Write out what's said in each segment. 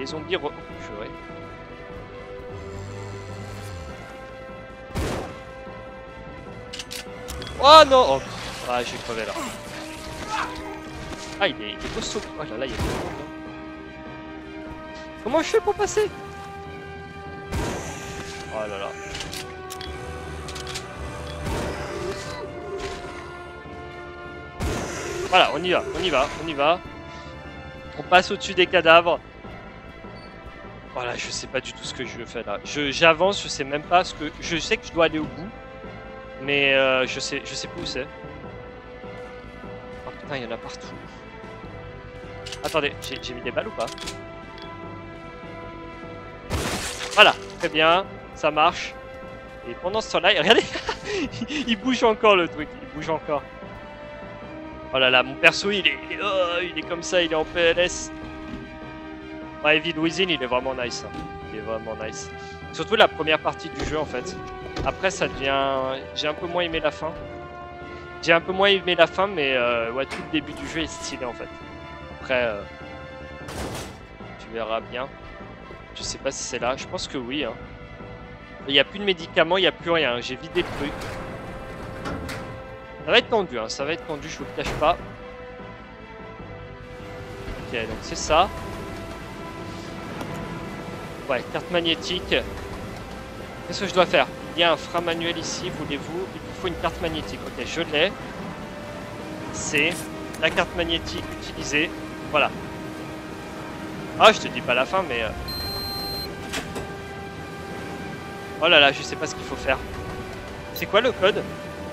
les zombies purée. Oh non oh. Ah, j'ai crevé là. Ah, il est costaud. Oh là là, il y a tout le monde. Comment je fais pour passer? Oh là là. Voilà, on y va, on y va, on y va. On passe au-dessus des cadavres. Voilà, je sais pas du tout ce que je fais là. J'avance, je sais même pas ce que... Je sais que je dois aller au bout. Mais je sais plus où c'est. Oh putain, il y en a partout. Attendez, j'ai mis des balles ou pas? Voilà, très bien, ça marche. Et pendant ce temps-là, regardez, il bouge encore le truc, il bouge encore. Oh là là, mon perso, il est comme ça, il est en PLS. Ouais, Evil Within, il est vraiment nice. Hein. Il est vraiment nice. Surtout la première partie du jeu, en fait. Après, ça devient... J'ai un peu moins aimé la fin. J'ai un peu moins aimé la fin, mais ouais, tout le début du jeu est stylé, en fait. Après, tu verras bien. Je sais pas si c'est là. Je pense que oui. Hein. Il n'y a plus de médicaments, il n'y a plus rien. J'ai vidé le truc. Ça va être tendu, hein. Ça va être tendu, je vous le cache pas. Ok, donc c'est ça. Ouais, carte magnétique. Qu'est-ce que je dois faire? Il y a un frein manuel ici, voulez-vous? Il vous faut une carte magnétique. Ok, je l'ai. C'est la carte magnétique utilisée. Voilà. Ah, je te dis pas la fin, mais... Oh là là, je sais pas ce qu'il faut faire. C'est quoi le code?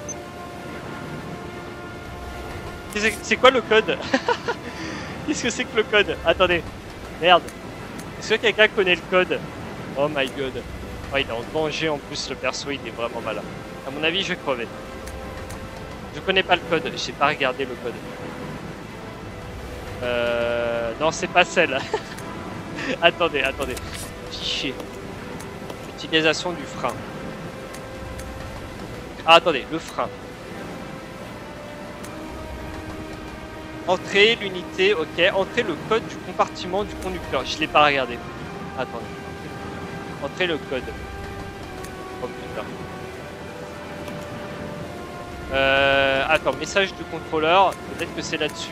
C'est quoi le code? Qu'est-ce que c'est que le code? Attendez. Merde. Est-ce que quelqu'un connaît le code? Oh my god. Oh, il est en danger en plus, le perso, il est vraiment malin. À mon avis, je vais crever. Je connais pas le code, j'ai pas regardé le code. Non, c'est pas celle. Attendez. Fichier. Utilisation du frein. Ah, attendez, le frein. Entrer l'unité, ok. Entrer le code du compartiment du conducteur. Je l'ai pas regardé. Attendez. Entrer le code. Oh putain. Attends, message du contrôleur. Peut-être que c'est là-dessus.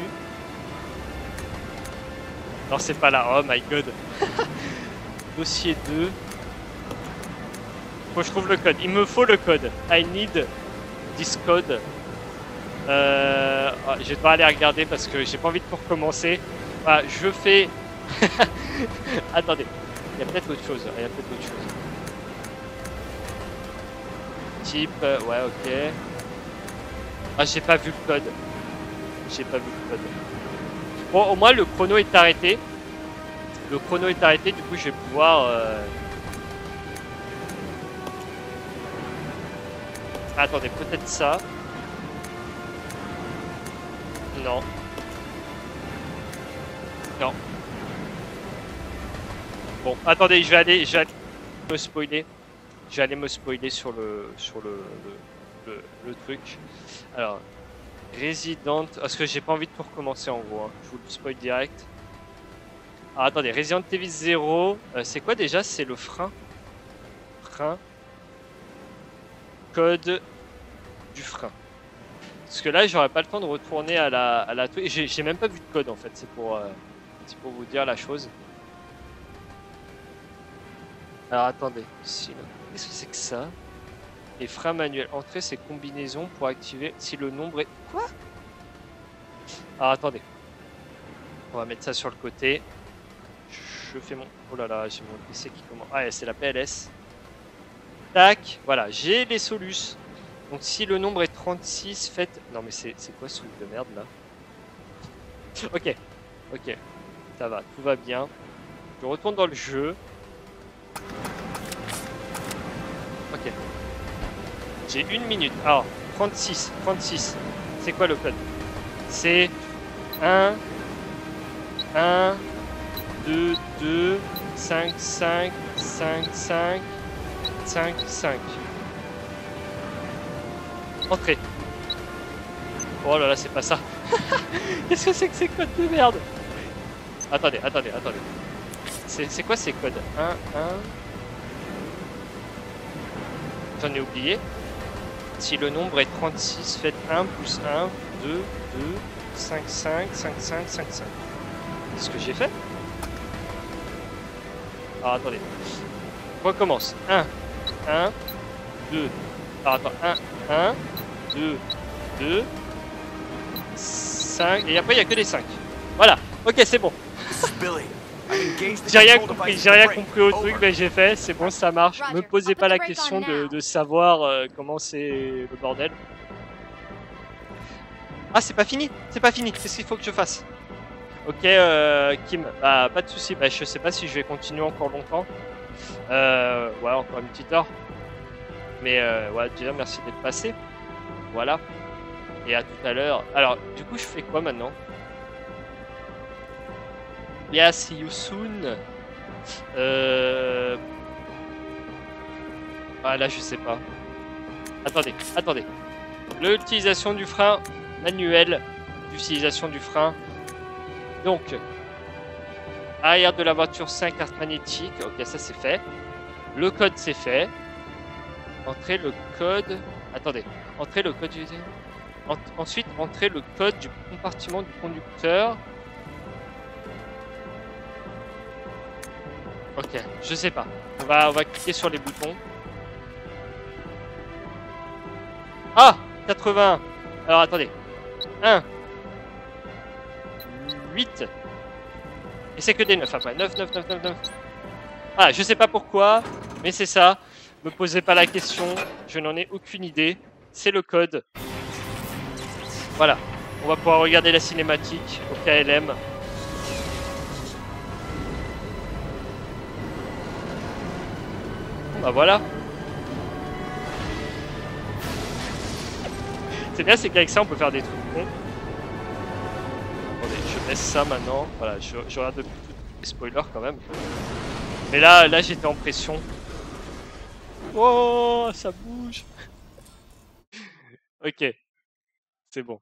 Non, c'est pas là. Oh my god. Dossier 2. Faut que je trouve le code. Il me faut le code. I need this code. Je vais devoir aller regarder parce que j'ai pas envie de tout recommencer. Voilà, je fais... Attendez. Il y a peut-être autre chose. Type, ouais, ok. Ah, j'ai pas vu le code. Bon, au moins le chrono est arrêté. Du coup, je vais pouvoir... Attendez, peut-être ça. Non. Bon, attendez, je vais aller me spoiler. Je vais aller me spoiler sur le truc. Alors, Resident... Parce que j'ai pas envie de tout recommencer en gros. Hein. Je vous le spoil direct. Alors, attendez, Resident Evil 0. C'est quoi déjà? C'est le frein. Code du frein. Parce que là, j'aurais pas le temps de retourner à la truc. J'ai même pas vu de code en fait. C'est pour vous dire la chose. Alors attendez, qu'est-ce que c'est que ça? Et frein manuel. Entrer ces combinaisons pour activer si le nombre est... Quoi? Alors attendez. On va mettre ça sur le côté. Je fais mon... Oh là là, j'ai mon PC qui commence... Ah, c'est la PLS. Tac, voilà, j'ai les solus. Donc si le nombre est 36, faites... Non mais c'est quoi ce truc de merde là? Ok. Ça va, tout va bien. Je retourne dans le jeu. Ok. J'ai 1 minute. Alors, 36. C'est quoi le code? C'est 1, 2, 2, 5, 5, 5, 5, 5, 5. Entrée. Oh là là, c'est pas ça. Qu'est-ce que c'est que ces codes de merde? Attendez. C'est quoi ces codes? 1, 1... J'en ai oublié. Si le nombre est 36, faites 1 plus 1, 2, 2, 5, 5, 5, 5, 5, 5. C'est ce que j'ai fait? Alors attendez. On recommence. 1, 1, 2. Alors attends, 1, 1, 2, 2, 5. Et après, il n'y a que des 5. Voilà. Ok, c'est bon. J'ai rien compris au truc, mais j'ai fait, c'est bon, ça marche. Me posez pas la question de savoir comment c'est le bordel. Ah, c'est pas fini, c'est pas fini, qu'est-ce qu'il faut que je fasse? Ok, Kim, bah, pas de soucis, bah, je sais pas si je vais continuer encore longtemps. Ouais, encore une petite heure. Mais ouais, déjà, merci d'être passé. Voilà. Et à tout à l'heure. Alors, du coup, je fais quoi maintenant? Yeah, see you soon. Ah là, je sais pas. Attendez, attendez. L'utilisation du frein manuel. L'utilisation du frein. Donc, arrière de la voiture 5 carte magnétique. Ok, ça c'est fait. Le code c'est fait. Entrez le code. Attendez. Entrez le code. Ensuite, entrez le code du compartiment du conducteur. Ok, je sais pas. On va cliquer sur les boutons. Ah 80. Alors attendez. 1. 8. Et c'est que des 9 après. 9, 9, 9, 9, 9. Ah, je sais pas pourquoi, mais c'est ça. Me posez pas la question. Je n'en ai aucune idée. C'est le code. Voilà. On va pouvoir regarder la cinématique au KLM. Bah voilà. C'est bien, c'est qu'avec ça on peut faire des trucs cons. Attendez, je laisse ça maintenant. Voilà, je regarde depuis tous les spoilers quand même. Mais là j'étais en pression. Oh, ça bouge. Ok, c'est bon.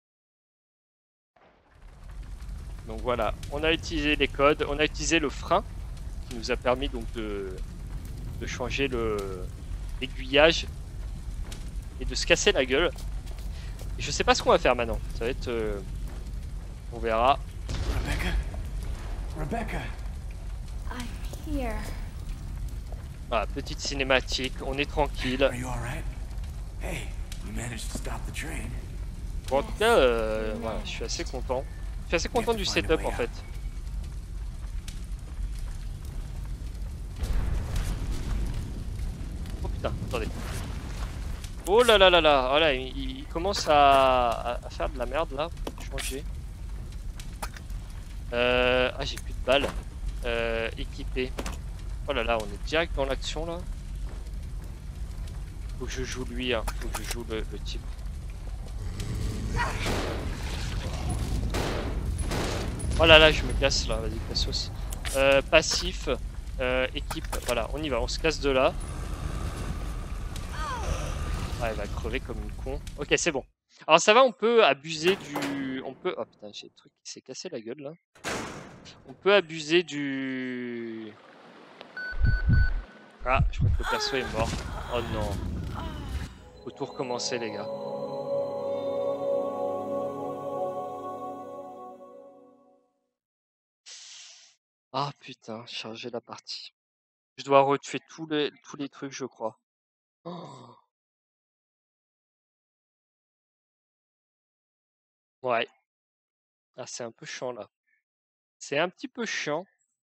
Donc voilà, on a utilisé les codes, on a utilisé le frein qui nous a permis donc de changer l'aiguillage et de se casser la gueule. Et je sais pas ce qu'on va faire maintenant. Ça va être... on verra. Rebecca. I'm here. Voilà, petite cinématique, on est tranquille. Are you all right? Hey, you managed to stop the train. Bon, en tout cas, voilà, je suis assez content. Je suis assez content du setup en fait. Oh putain, attendez. Oh là là là là, voilà, il commence à faire de la merde là, changer. Ah, j'ai plus de balles. Équipé. Oh là là, on est direct dans l'action là. Faut que je joue lui, hein. Faut que je joue le type. Oh là là, je me casse là, vas-y, cassos. Passif, équipe, voilà, on y va, on se casse de là. Ah, elle va crever comme une con. Ok, c'est bon. Alors ça va, on peut abuser du... On peut... Oh putain, j'ai le truc qui s'est cassé la gueule là. On peut abuser du... Ah, je crois que le perso est mort. Oh non. Faut tout recommencer les gars. Ah putain, charger la partie. Je dois retuer tous les trucs je crois. Oh. Ouais. Ah, c'est un peu chiant là. C'est un petit peu chiant.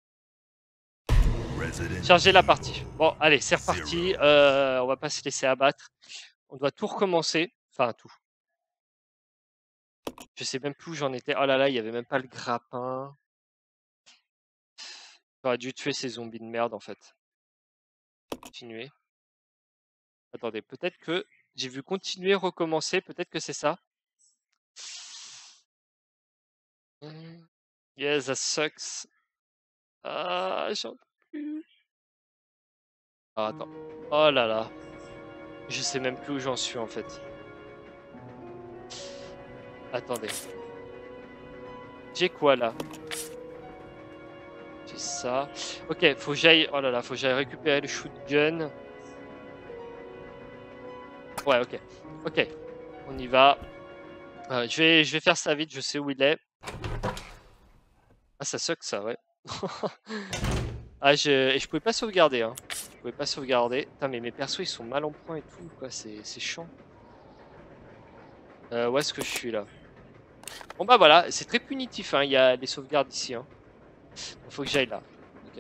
Charger la partie. Bon, allez, c'est reparti. On va pas se laisser abattre. On doit tout recommencer. Enfin, tout. Je sais même plus où j'en étais. Oh là là, il y avait même pas le grappin. J'aurais dû tuer ces zombies de merde en fait. Continuer. Attendez, peut-être que j'ai vu continuer, recommencer. Peut-être que c'est ça. Yes, that sucks. Ah, j'en peux plus. Ah, attends. Oh là là. Je sais même plus où j'en suis en fait. Attendez. J'ai quoi là? J'ai ça. Ok, faut que j'aille. Oh là là, faut que j'aille récupérer le shotgun. Ouais, ok. Ok, on y va. Je vais faire ça vite, je sais où il est. Ah, ça suck ça, ouais. Ah, je pouvais pas sauvegarder, hein. Je pouvais pas sauvegarder. Putain, mais mes persos ils sont mal en point et tout, quoi. C'est chiant. Où est-ce que je suis là? Bon, bah voilà, c'est très punitif, hein. Il y a des sauvegardes ici, hein. Il faut que j'aille là. Ok.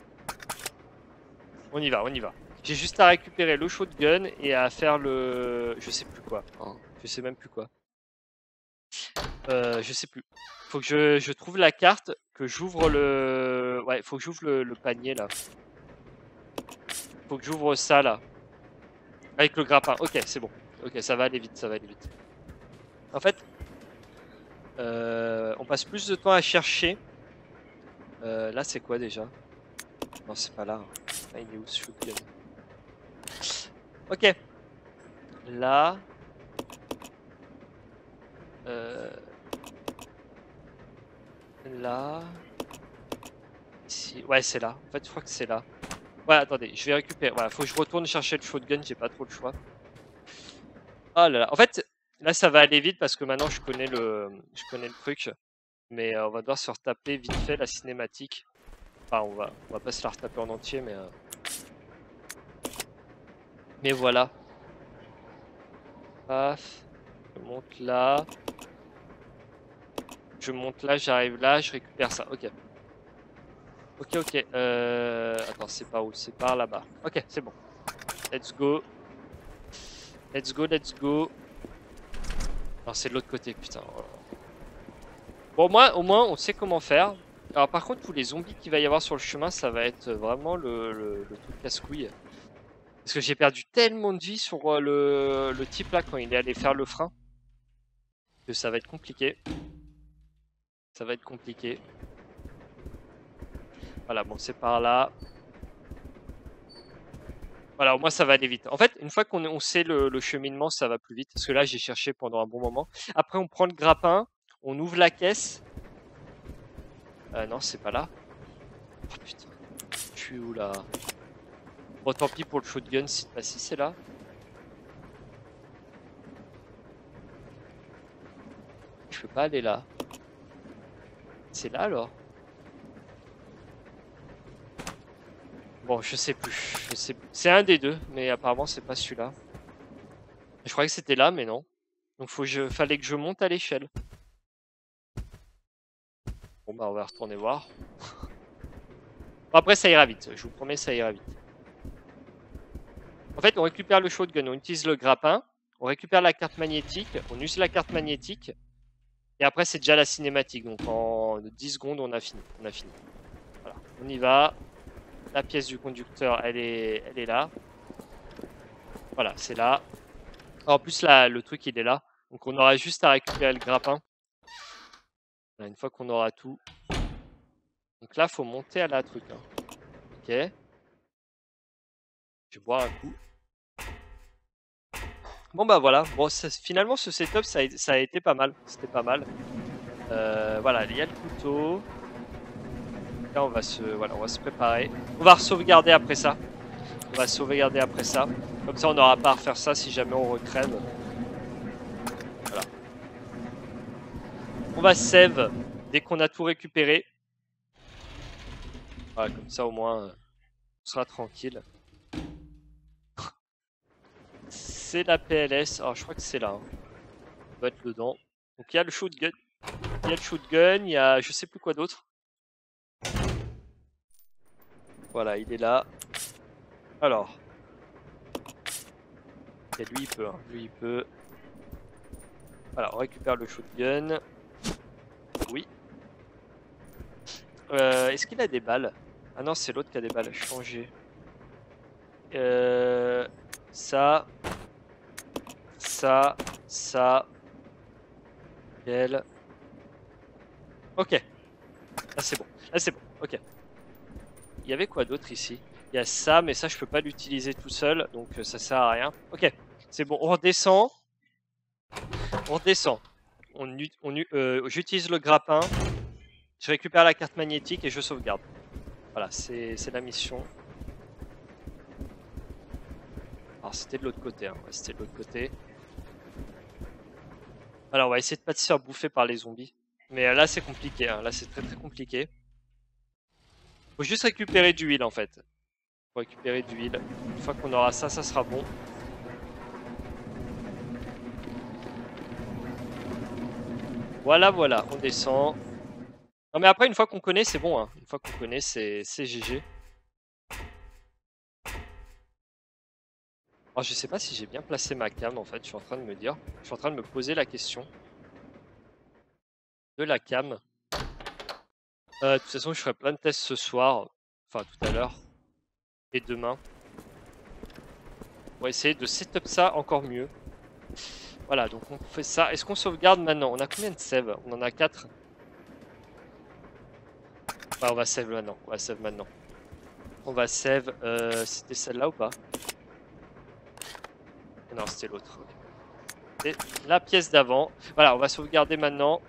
On y va, on y va. J'ai juste à récupérer le shotgun et à faire le. Je sais plus quoi. Hein. Je sais même plus quoi. Je sais plus. Faut que je trouve la carte, que j'ouvre le. Ouais, faut que j'ouvre le panier là. Faut que j'ouvre ça là. Avec le grappin. Ok, c'est bon. Ok, ça va aller vite, ça va aller vite. En fait, on passe plus de temps à chercher. Là, c'est quoi déjà? Non, c'est pas là. Ah, il est où ce shotgun? Ok. Là. Là. Ici. Ouais, c'est là. En fait, je crois que c'est là. Ouais, attendez, je vais récupérer. Voilà, faut que je retourne chercher le shotgun, j'ai pas trop le choix. Oh là là. En fait, là, ça va aller vite parce que maintenant, je connais le truc. Mais on va devoir se retaper vite fait la cinématique. Enfin, on va pas se la retaper en entier, mais voilà. Paf. Je monte là. Je monte là, j'arrive là, je récupère ça. Ok. Ok, ok. Attends, c'est par où? C'est par là-bas. Ok, c'est bon. Let's go. Let's go, let's go. Non, c'est de l'autre côté, putain. Oh là là. Bon, au moins, on sait comment faire. Alors, par contre, tous les zombies qu'il va y avoir sur le chemin, ça va être vraiment le truc casse-couille. Parce que j'ai perdu tellement de vie sur le type là quand il est allé faire le frein. Que ça va être compliqué. Ça va être compliqué. Voilà, bon, c'est par là. Voilà, au moins ça va aller vite. En fait, une fois qu'on sait le cheminement, ça va plus vite. Parce que là, j'ai cherché pendant un bon moment. Après, on prend le grappin, on ouvre la caisse. Non, c'est pas là. Oh putain, je suis où là? Bon, tant pis pour le shotgun. Bah, si, c'est là. Je peux pas aller là. C'est là alors? Bon, je sais plus. Je sais plus. C'est un des deux, mais apparemment c'est pas celui-là. Je croyais que c'était là, mais non. Donc fallait que je monte à l'échelle. Bon bah on va retourner voir. Bon, après ça ira vite, je vous promets ça ira vite. En fait on récupère le shotgun, on utilise le grappin, on récupère la carte magnétique, on use la carte magnétique, et après c'est déjà la cinématique. Donc en 10 secondes on a fini. Voilà, on y va. La pièce du conducteur elle est là. Voilà, c'est là. En plus là le truc il est là. Donc on aura juste à récupérer le grappin. Une fois qu'on aura tout. Donc là, faut monter à la truc. Hein. Ok. Je vais boire un coup. Bon bah voilà. Bon, finalement, ce setup, ça a été pas mal. C'était pas mal. Voilà, il y a le couteau. Là, on va se préparer. On va sauvegarder après ça. Comme ça, on n'aura pas à refaire ça si jamais on recrève. Voilà. On va save dès qu'on a tout récupéré. Voilà, comme ça au moins on sera tranquille. C'est la PLS. Alors je crois que c'est là. Hein. On va être dedans. Donc il y a le shotgun. Il y a je sais plus quoi d'autre. Voilà, il est là. Alors. Et lui il peut. Hein. Lui il peut. Voilà, on récupère le shotgun. Oui. Est-ce qu'il a des balles? Ah non, c'est l'autre qui a des balles. Changer. Ça. Elle. Ok. Là c'est bon. Ok. Il y avait quoi d'autre ici? Il y a ça, mais ça je peux pas l'utiliser tout seul, donc ça sert à rien. Ok. C'est bon. On redescend. J'utilise le grappin. Je récupère la carte magnétique et je sauvegarde. Voilà, c'est la mission. Alors c'était de l'autre côté, hein. Ouais, c'était de l'autre côté. Alors on va essayer de pas se faire bouffer par les zombies. Mais là c'est compliqué, hein. Là c'est très compliqué. Faut juste récupérer du huile en fait. Faut récupérer du huile. Une fois qu'on aura ça, ça sera bon. Voilà, voilà, on descend. Non mais après une fois qu'on connaît c'est bon, hein. Une fois qu'on connaît c'est GG. Alors je sais pas si j'ai bien placé ma cam en fait, je suis en train de me dire. Je suis en train de me poser la question. De la cam. De toute façon je ferai plein de tests ce soir. Enfin tout à l'heure. Et demain. On va essayer de setup ça encore mieux. Voilà, donc on fait ça. Est-ce qu'on sauvegarde maintenant? On a combien de save? On en a 4. Bah, on va save maintenant. On va save maintenant. On va save. C'était celle-là ou pas? Non, c'était l'autre. C'est la pièce d'avant. Voilà, on va sauvegarder maintenant.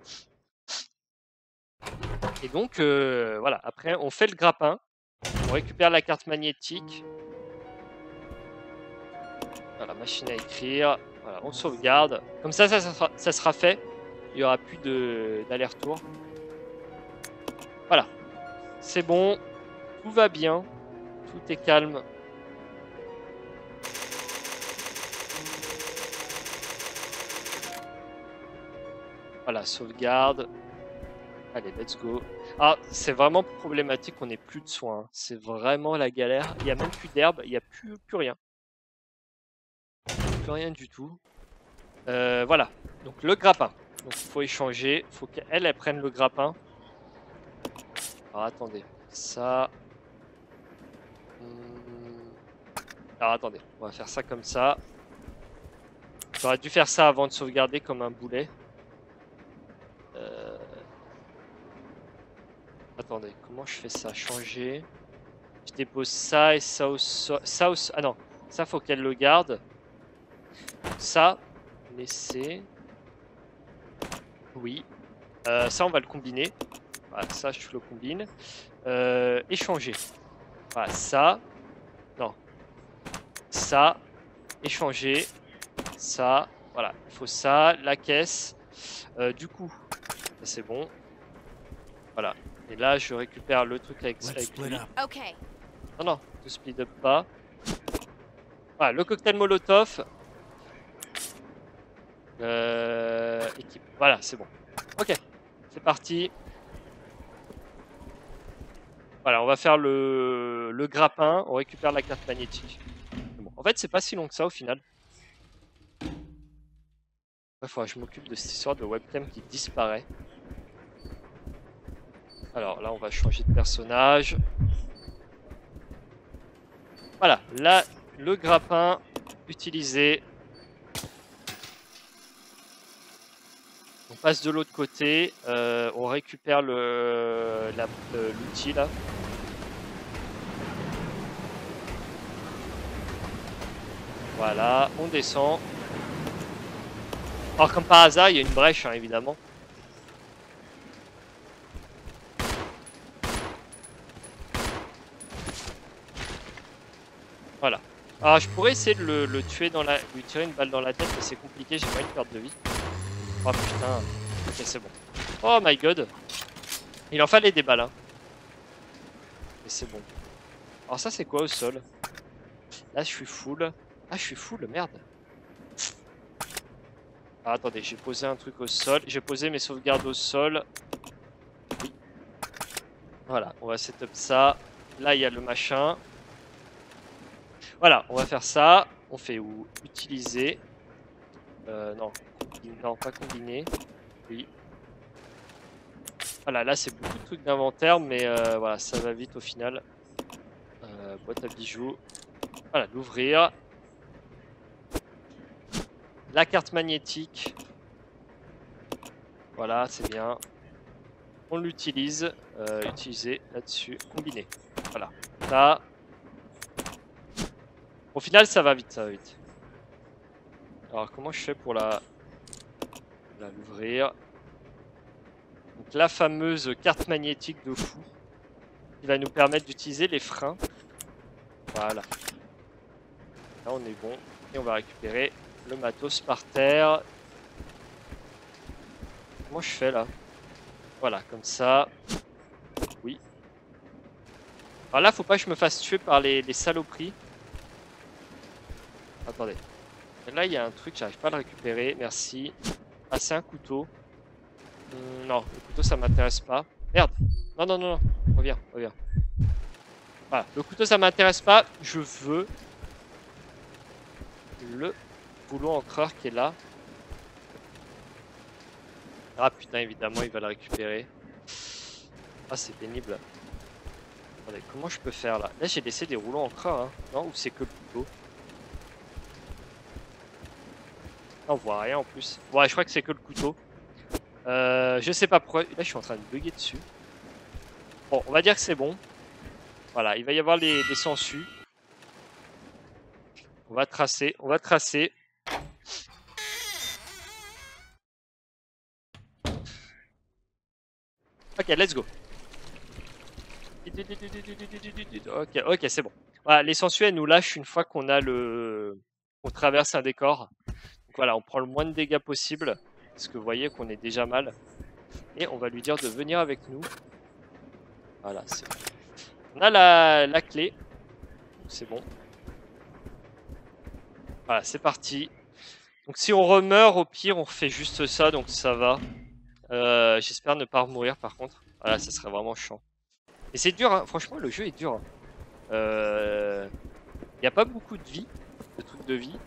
Et donc, voilà. Après, on fait le grappin. On récupère la carte magnétique. Voilà, machine à écrire. Voilà, on sauvegarde. Comme ça sera fait. Il n'y aura plus d'aller-retour. Voilà. C'est bon. Tout va bien. Tout est calme. Voilà, sauvegarde. Allez, let's go. Ah, c'est vraiment problématique qu'on n'ait plus de soins. Hein. C'est vraiment la galère. Il n'y a même plus d'herbe. Il n'y a plus rien. Plus rien du tout. Voilà. Donc le grappin. Donc il faut échanger. Il faut qu'elle prenne le grappin. Alors attendez. Ça. Alors attendez. On va faire ça comme ça. J'aurais dû faire ça avant de sauvegarder comme un boulet. Attendez, comment je fais ça? Changer. Je dépose ça et ça au sol. Ah non, ça faut qu'elle le garde. Ça, laisser. Oui. Ça, on va le combiner. Voilà, ça, je le combine. Échanger. Voilà, ça. Non. Ça. Échanger. Ça. Voilà, il faut ça. La caisse. Du coup, c'est bon. Voilà. Et là, je récupère le truc avec lui. Okay. Non, non, ne split up pas. Voilà, le cocktail Molotov. Équipe. Voilà, c'est bon. Ok, c'est parti. Voilà, on va faire le grappin. On récupère la carte magnétique. Bon. En fait, c'est pas si long que ça au final. Il faudra que je m'occupe de cette histoire de webcam qui disparaît. Alors là, on va changer de personnage. Voilà, là, le grappin utilisé. On passe de l'autre côté. On récupère l'outil là. Voilà, on descend. Alors comme par hasard, il y a une brèche, hein, évidemment. Voilà. Alors je pourrais essayer de le tuer lui tirer une balle dans la tête, mais c'est compliqué, j'ai pas une perte de vie. Oh putain. Ok, c'est bon. Oh my god. Il en fallait des balles, hein. Mais c'est bon. Alors ça c'est quoi au sol? Là je suis full. Ah je suis full, merde. Ah, attendez, j'ai posé un truc au sol. J'ai posé mes sauvegardes au sol. Oui. Voilà, on va setup ça. Là il y a le machin. Voilà, on va faire ça. On fait où? Utiliser. Non, non, pas combiner. Oui. Voilà, là c'est beaucoup de trucs d'inventaire, mais voilà, ça va vite au final. Boîte à bijoux. Voilà, l'ouvrir. La carte magnétique. Voilà, c'est bien. On l'utilise. Utiliser là-dessus. Combiner. Voilà. Ça. Au final, ça va vite, ça va vite. Alors, comment je fais pour l'ouvrir? Donc, la fameuse carte magnétique de fou. qui va nous permettre d'utiliser les freins. Voilà. Là on est bon. Et on va récupérer le matos par terre. Comment je fais là? Voilà, comme ça. Oui. Alors là, faut pas que je me fasse tuer par les saloperies. Attendez. Là, il y a un truc, j'arrive pas à le récupérer. Merci. Ah, c'est un couteau. Non, le couteau, ça m'intéresse pas. Merde. Non, non, non, non. Reviens, reviens. Voilà, le couteau, ça m'intéresse pas. Je veux le boulot encreur qui est là. Ah putain, évidemment, il va le récupérer. Ah, c'est pénible. Attendez, comment je peux faire là? Là, j'ai laissé des rouleaux encreurs, hein. Non, ou c'est que le couteau? On voit rien en plus. Ouais, je crois que c'est que le couteau. Je sais pas pourquoi. Là, je suis en train de bugger dessus. Bon, on va dire que c'est bon. Voilà, il va y avoir les sangsues. On va tracer, on va tracer. Ok, let's go. Ok, ok, c'est bon. Voilà, les sangsues, elles nous lâchent une fois qu'on a le... On traverse un décor. Donc voilà, on prend le moins de dégâts possible. Parce que vous voyez qu'on est déjà mal. Et on va lui dire de venir avec nous. Voilà, c'est bon. On a la clé. C'est bon. Voilà, c'est parti. Donc si on remeurt, au pire, on refait juste ça, donc ça va. J'espère ne pas mourir par contre. Voilà, ça serait vraiment chiant. Et c'est dur, hein. Franchement, le jeu est dur. Il n'y a pas beaucoup de vie, de trucs de vie.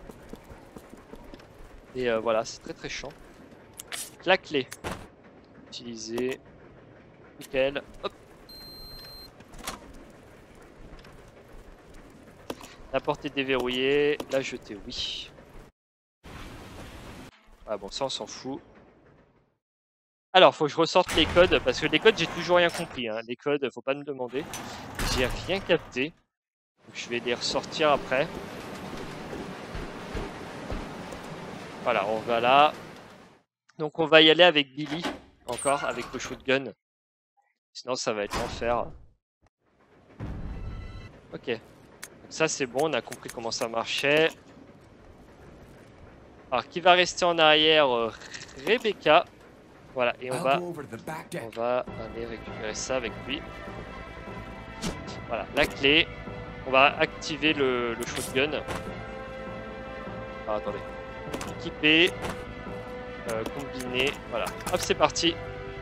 Et voilà, c'est très très chiant. Donc, la clé. Utiliser. Nickel. Hop. La porte est déverrouillée. La jeter, oui. Ah bon, ça on s'en fout. Alors, faut que je ressorte les codes, parce que les codes, j'ai toujours rien compris. Hein. Les codes, faut pas me demander. J'ai rien capté. Donc, je vais les ressortir après. Voilà, on va là. Donc, on va y aller avec Billy, encore, avec le shotgun. Sinon, ça va être l'enfer. Ok. Donc, ça, c'est bon, on a compris comment ça marchait. Alors, qui va rester en arrière? Rebecca. Voilà, et on va aller récupérer ça avec lui. Voilà, la clé. On va activer le shotgun. Alors, attendez. Équiper. Combiner. Voilà. Hop, c'est parti.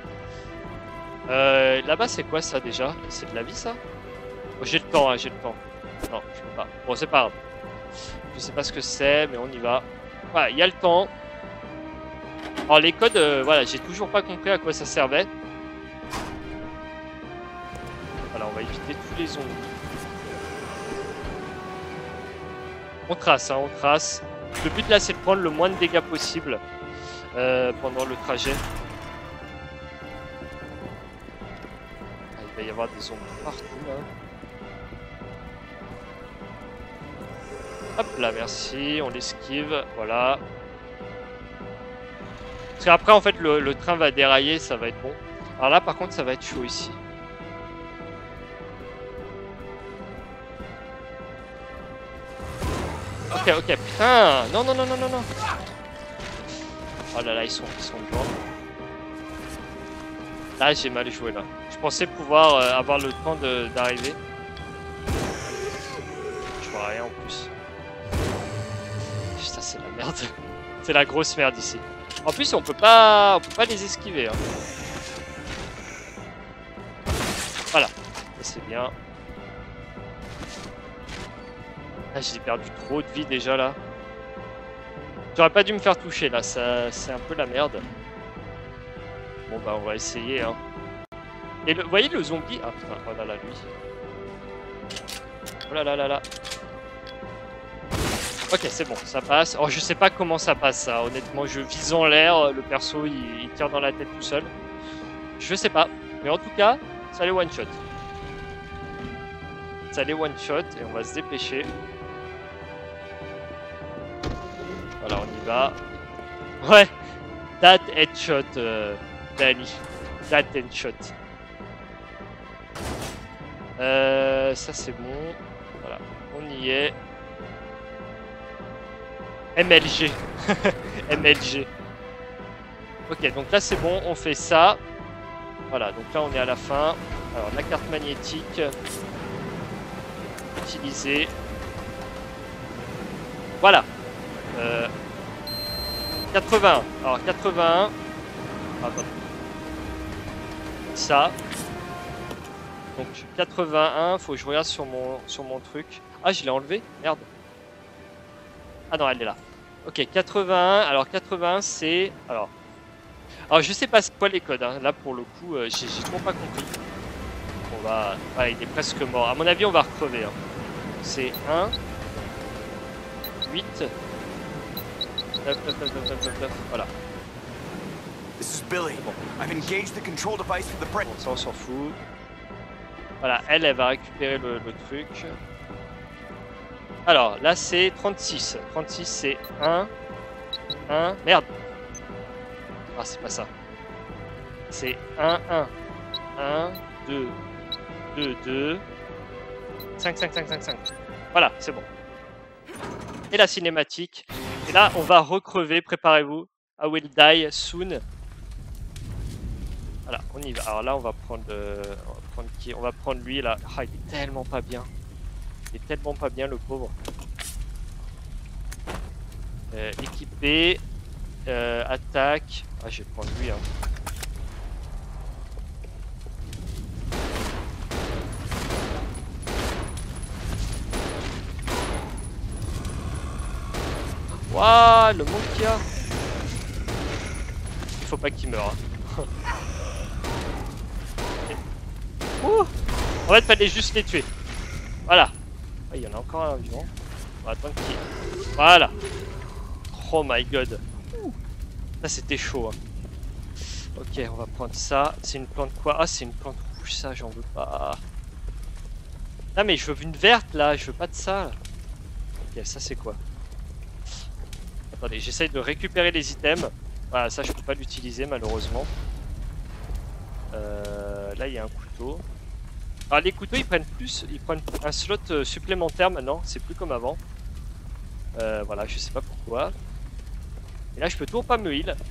Là-bas, c'est quoi ça déjà? C'est de la vie ça? Oh, j'ai le temps, hein, j'ai le temps. Non, je peux pas. Bon, c'est pas grave. Je sais pas ce que c'est, mais on y va. Voilà, il y a le temps. Alors les codes, voilà, j'ai toujours pas compris à quoi ça servait. Voilà, on va éviter tous les zombies. On trace, hein, on trace. Le but là, c'est de prendre le moins de dégâts possible pendant le trajet. Ah, il va y avoir des zombies partout là. Hop là, merci, on l'esquive, voilà. Parce qu'après, en fait, le train va dérailler, ça va être bon. Alors là, par contre, ça va être chaud ici. Ok, ok, putain. Non, non, non, non, non, non. Oh là là, ils sont devant. Là, j'ai mal joué, là. Je pensais pouvoir avoir le temps d'arriver. Je vois rien en plus. Putain, c'est la merde. C'est la grosse merde ici. En plus, on peut pas les esquiver. Hein. Voilà, c'est bien. Ah, j'ai perdu trop de vie déjà là. J'aurais pas dû me faire toucher là, ça c'est un peu la merde. Bon bah on va essayer. Hein. Et vous voyez le zombie? Ah putain, oh là là lui. Oh là là là là. Ok, c'est bon, ça passe. Oh, je sais pas comment ça passe, ça. Honnêtement, je vise en l'air, le perso, il tire dans la tête tout seul. Je sais pas. Mais en tout cas, ça les one-shot. Ça les one-shot, et on va se dépêcher. Voilà, on y va. Ouais, that headshot, Danny. That headshot. Ça c'est bon. Voilà, on y est. MLG. MLG. Ok, donc là c'est bon, on fait ça. Voilà, donc là on est à la fin. Alors la carte magnétique. Utiliser. Voilà. 81. Alors 81. Attends. Ça. Donc 81, faut que je regarde sur mon truc. Ah, je l'ai enlevé. Merde. Ah non, elle est là. Ok, 81. Alors 81, c'est... Alors je sais pas c'est quoi les codes. Hein. Là, pour le coup, j'ai toujours pas compris. On va... Ah, il est presque mort. À mon avis, on va recrever. Hein. C'est 1... 8... 9. Voilà. This is Billy. Bon. I've engaged the control device for the Bon, ça, on s'en fout. Voilà, elle va récupérer le truc. Alors, là, c'est 36. 36, c'est 1... Merde. Ah, c'est pas ça. C'est 1, 2, 2. 5. Voilà, c'est bon. Et la cinématique. Et là, on va recrever, préparez-vous. I will die soon. Voilà, on y va. Alors là, on va prendre qui? On va prendre lui, là. Ah, il est tellement pas bien. Il est tellement pas bien, le pauvre. Équipé. Attaque. Ah, je vais prendre lui, hein. Waouh, le monde qu'il y a. Il faut pas qu'il meure. Hein. Ouh. En fait, fallait juste les tuer. Voilà. Ah, il y en a encore un vivant. On va attendre qu'il... Voilà. Oh my god. Ça, c'était chaud. Hein. Ok, on va prendre ça. C'est une plante quoi? Ah, c'est une plante rouge, ça, j'en veux pas. Ah, mais je veux une verte, là. Je veux pas de ça. Là. Ok, ça, c'est quoi? Attendez, j'essaye de récupérer les items. Voilà, ça je peux pas l'utiliser malheureusement. Là il y a un couteau. Alors les couteaux ils prennent un slot supplémentaire maintenant, c'est plus comme avant. Voilà, je sais pas pourquoi. Et là je peux toujours pas me heal.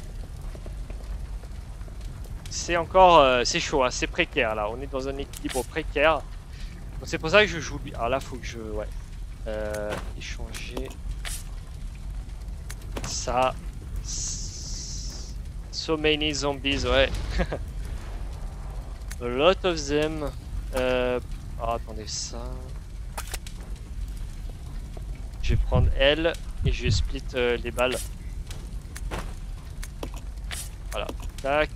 C'est encore, c'est chaud, hein, c'est précaire là, on est dans un équilibre précaire. Donc c'est pour ça que je joue lui. Alors là faut que je, ouais, échanger. Ça. So many zombies, ouais. A lot of them. Oh, attendez, ça. Je vais prendre elle et je vais split les balles. Voilà, tac.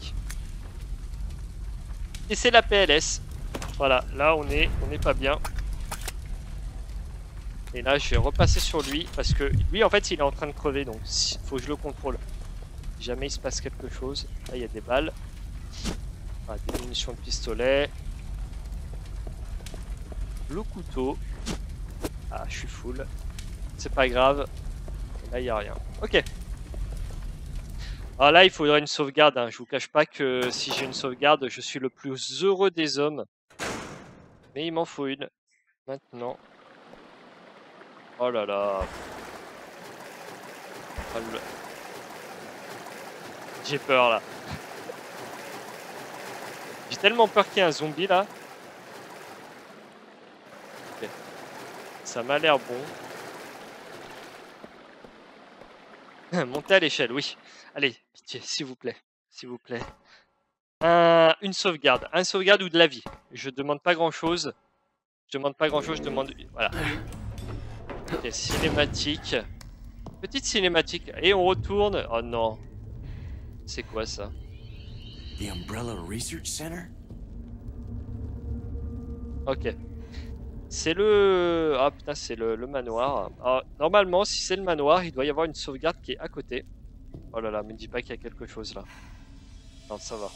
Et c'est la PLS. Voilà, là on est pas bien. Et là je vais repasser sur lui parce que lui en fait il est en train de crever donc il faut que je le contrôle. Si jamais il se passe quelque chose. Là il y a des balles. Ah, des munitions de pistolet. Le couteau. Ah je suis full. C'est pas grave. Et là il n'y a rien. Ok. Alors là il faudrait une sauvegarde. Hein. Je vous cache pas que si j'ai une sauvegarde je suis le plus heureux des hommes. Mais il m'en faut une. Maintenant. Oh là là. Oh le... J'ai peur là. J'ai tellement peur qu'il y ait un zombie là. Okay. Ça m'a l'air bon. Monter à l'échelle, oui. Allez, pitié, s'il vous plaît. S'il vous plaît. Une sauvegarde. Un sauvegarde ou de la vie. Je demande pas grand chose. Je demande pas grand chose, je demande... Voilà. Ok, cinématique. Petite cinématique. Et on retourne. Oh non. C'est quoi ça? The Umbrella Research Center? Ok. C'est le... Ah putain, c'est le manoir. Alors, normalement, si c'est le manoir, il doit y avoir une sauvegarde qui est à côté. Oh là là, me dis pas qu'il y a quelque chose là. Non, ça va.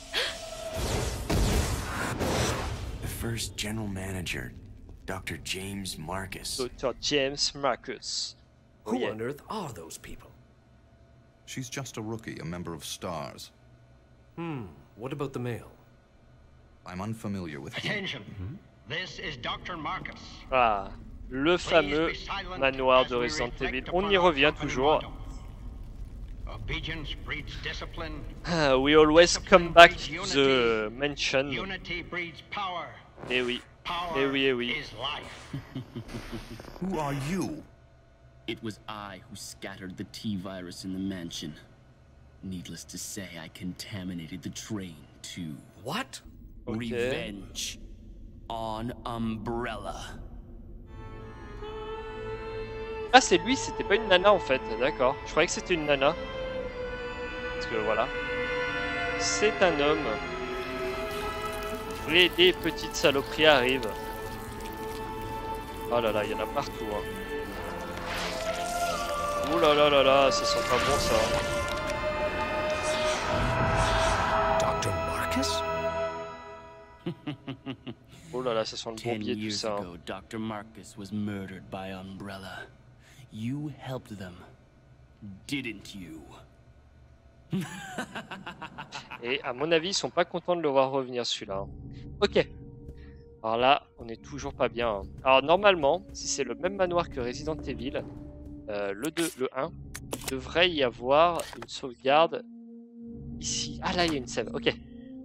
The first general manager, Dr. James Marcus. Dr. James Marcus. Oh, Who yeah. on earth are those people? She's just a rookie, a member of STARS. What about the male? I'm unfamiliar with him. Attention. This is Dr. Marcus. Ah, le fameux manoir de Resident Evil. On y revient toujours. Obedience breeds discipline. We always come back to the mansion. Unity breeds power. Eh oui, Power eh oui, eh oui. is life. Who are you? It was I who scattered the T-virus in the mansion. Needless to say, I contaminated the train too. What? Ok. Revenge on Umbrella. Ah, c'est lui, c'était pas une nana en fait, d'accord. Je croyais que c'était une nana. Parce que voilà. C'est un homme. Et des petites saloperies arrivent. Oh là là, il y en a partout. Hein. Ouh là là là là, ça sent pas bon ça. Dr. Marcus? Oh là là, ça sent le 10 bombier tout years ça. Hein. ago, Dr. Marcus was murdered by Umbrella. You helped them, didn't you? Et à mon avis, ils sont pas contents de le voir revenir celui-là. Hein. Ok. Alors là, on est toujours pas bien. Hein. Alors normalement, si c'est le même manoir que Resident Evil, le 2, le 1, il devrait y avoir une sauvegarde ici. Ah là, il y a une save. Ok.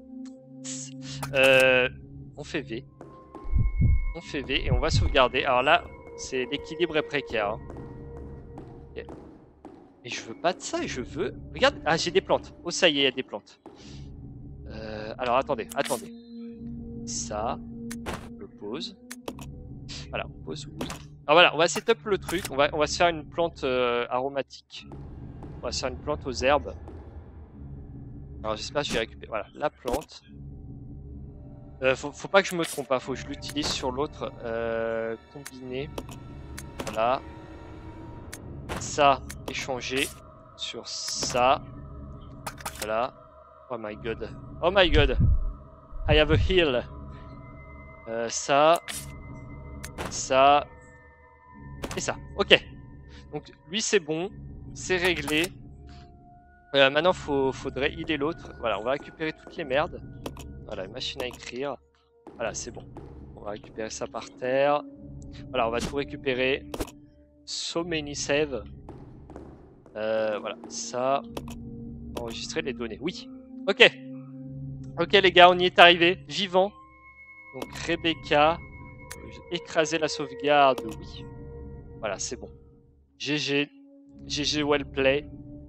On fait V. On fait V et on va sauvegarder. Alors là, c'est l'équilibre est précaire. Hein. Ok. Mais je veux pas de ça, je veux... Regarde, ah j'ai des plantes. Oh ça y est, il y a des plantes. Alors attendez. Ça, je pose. Voilà, on pose, oui. Alors voilà, on va setup le truc. On va se faire une plante aromatique. On va se faire une plante aux herbes. Alors j'espère que je vais récupérer. Voilà, la plante. Faut pas que je me trompe, hein. Faut que je l'utilise sur l'autre. Combiner. Voilà. Ça, échanger sur ça. Voilà. Oh my god. Oh my god. I have a heal. Ça. Ça. Et ça. Ok. Donc lui c'est bon. C'est réglé. Maintenant faudrait healer l'autre. Voilà, on va récupérer toutes les merdes. Voilà, une machine à écrire. Voilà, c'est bon. On va récupérer ça par terre. Voilà, on va tout récupérer. So many save. Voilà, ça. Enregistrer les données. Oui. Ok. Ok les gars, on y est arrivé. Vivant. Donc Rebecca. Écraser la sauvegarde. Oui. Voilà, c'est bon. GG. GG well play.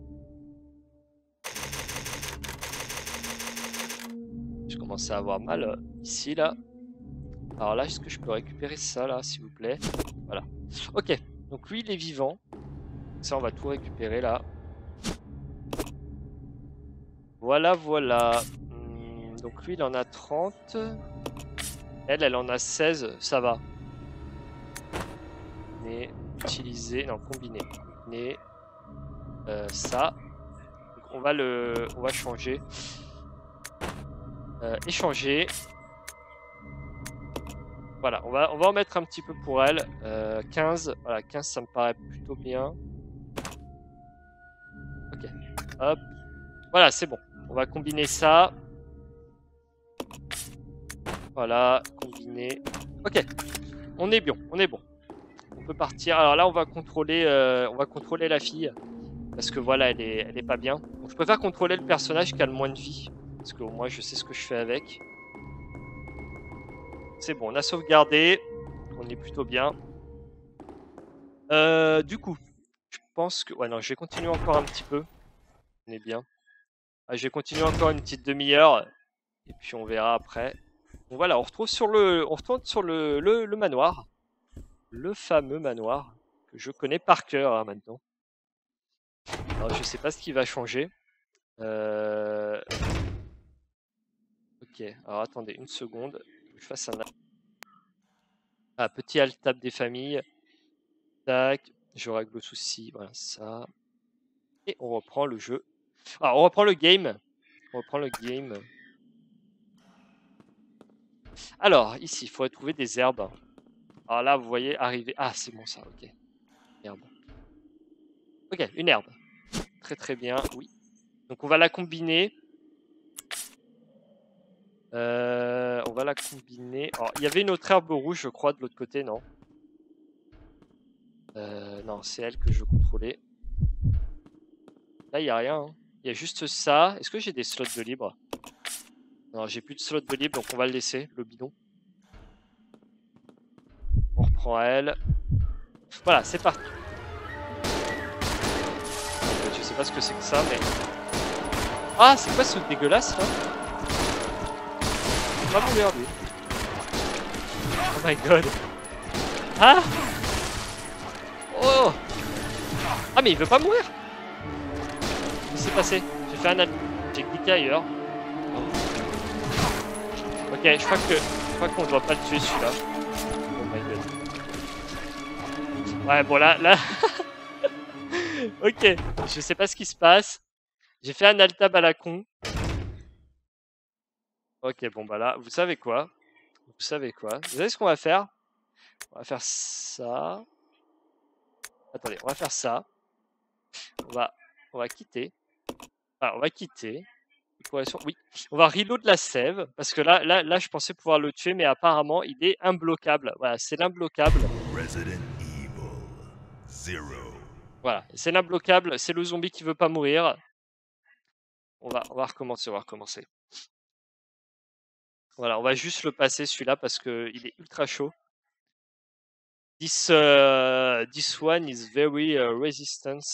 Je commence à avoir mal ici là. Alors là, est-ce que je peux récupérer ça là, s'il vous plaît? Voilà. Ok. Donc lui, il est vivant. Ça, on va tout récupérer là. Voilà, voilà. Donc lui, il en a 30. Elle en a 16. Ça va. Mais utiliser... Non, combiner. Combiner. Ça. Donc on va changer. Échanger. Voilà, on va en mettre un petit peu pour elle. 15. Voilà, 15, ça me paraît plutôt bien. Ok. Hop. Voilà, c'est bon. On va combiner ça. Voilà, combiner. Ok. On est bien, on est bon. On peut partir. Alors là, on va contrôler la fille. Parce que voilà, elle est pas bien. Donc, je préfère contrôler le personnage qui a le moins de vie. Parce qu'au moins, je sais ce que je fais avec. C'est bon, on a sauvegardé. On est plutôt bien. Du coup, je pense que... Ouais, non, je vais continuer encore un petit peu. On est bien. Ah, je vais continuer encore une petite demi-heure. Et puis, on verra après. Donc voilà, on retourne sur le manoir. Le fameux manoir. Que je connais par cœur hein, maintenant. Alors, je sais pas ce qui va changer. Ok, alors attendez une seconde. Je fasse un... Ah, petit alt tab des familles. Tac, je règle le souci. Voilà, ça. Et on reprend le jeu. Ah, on reprend le game. On reprend le game. Alors, ici, il faudrait trouver des herbes. Alors là, vous voyez arriver. Ah, c'est bon ça, ok. Herbe. Ok, une herbe. Très très bien, oui. Donc on va la combiner. On va la combiner. Alors, il y avait une autre herbe rouge, je crois, de l'autre côté, non? Non, c'est elle que je veux contrôler. Là, il n'y a rien. Hein. Il y a juste ça. Est-ce que j'ai des slots de libre? Non, j'ai plus de slots de libre, donc on va le laisser, le bidon. On reprend elle. Voilà, c'est parti. Je sais pas ce que c'est que ça, mais... Ah, c'est quoi ce dégueulasse, là? Il va mourir, lui. Oh my god. Ah! Oh! Ah, mais il veut pas mourir! Qu'est-ce qui s'est passé? J'ai fait un... J'ai cliqué ailleurs. Ok, je crois qu'on doit pas le tuer, celui-là. Oh my god. Ouais, bon, là... Ok, je sais pas ce qui se passe. J'ai fait un alt-tab à la con. Ok, bon bah là, vous savez quoi? Vous savez quoi? Vous savez ce qu'on va faire? On va faire ça. Attendez, on va faire ça. On va quitter. Ah, on va quitter. Oui, on va reload la save parce que là, je pensais pouvoir le tuer, mais apparemment, il est imbloquable. Voilà, c'est l'imbloquable. Resident Evil 0. Voilà, c'est l'imbloquable, c'est le zombie qui veut pas mourir. On va recommencer, Voilà, on va juste le passer celui-là parce que il est ultra chaud. This one is very resistant,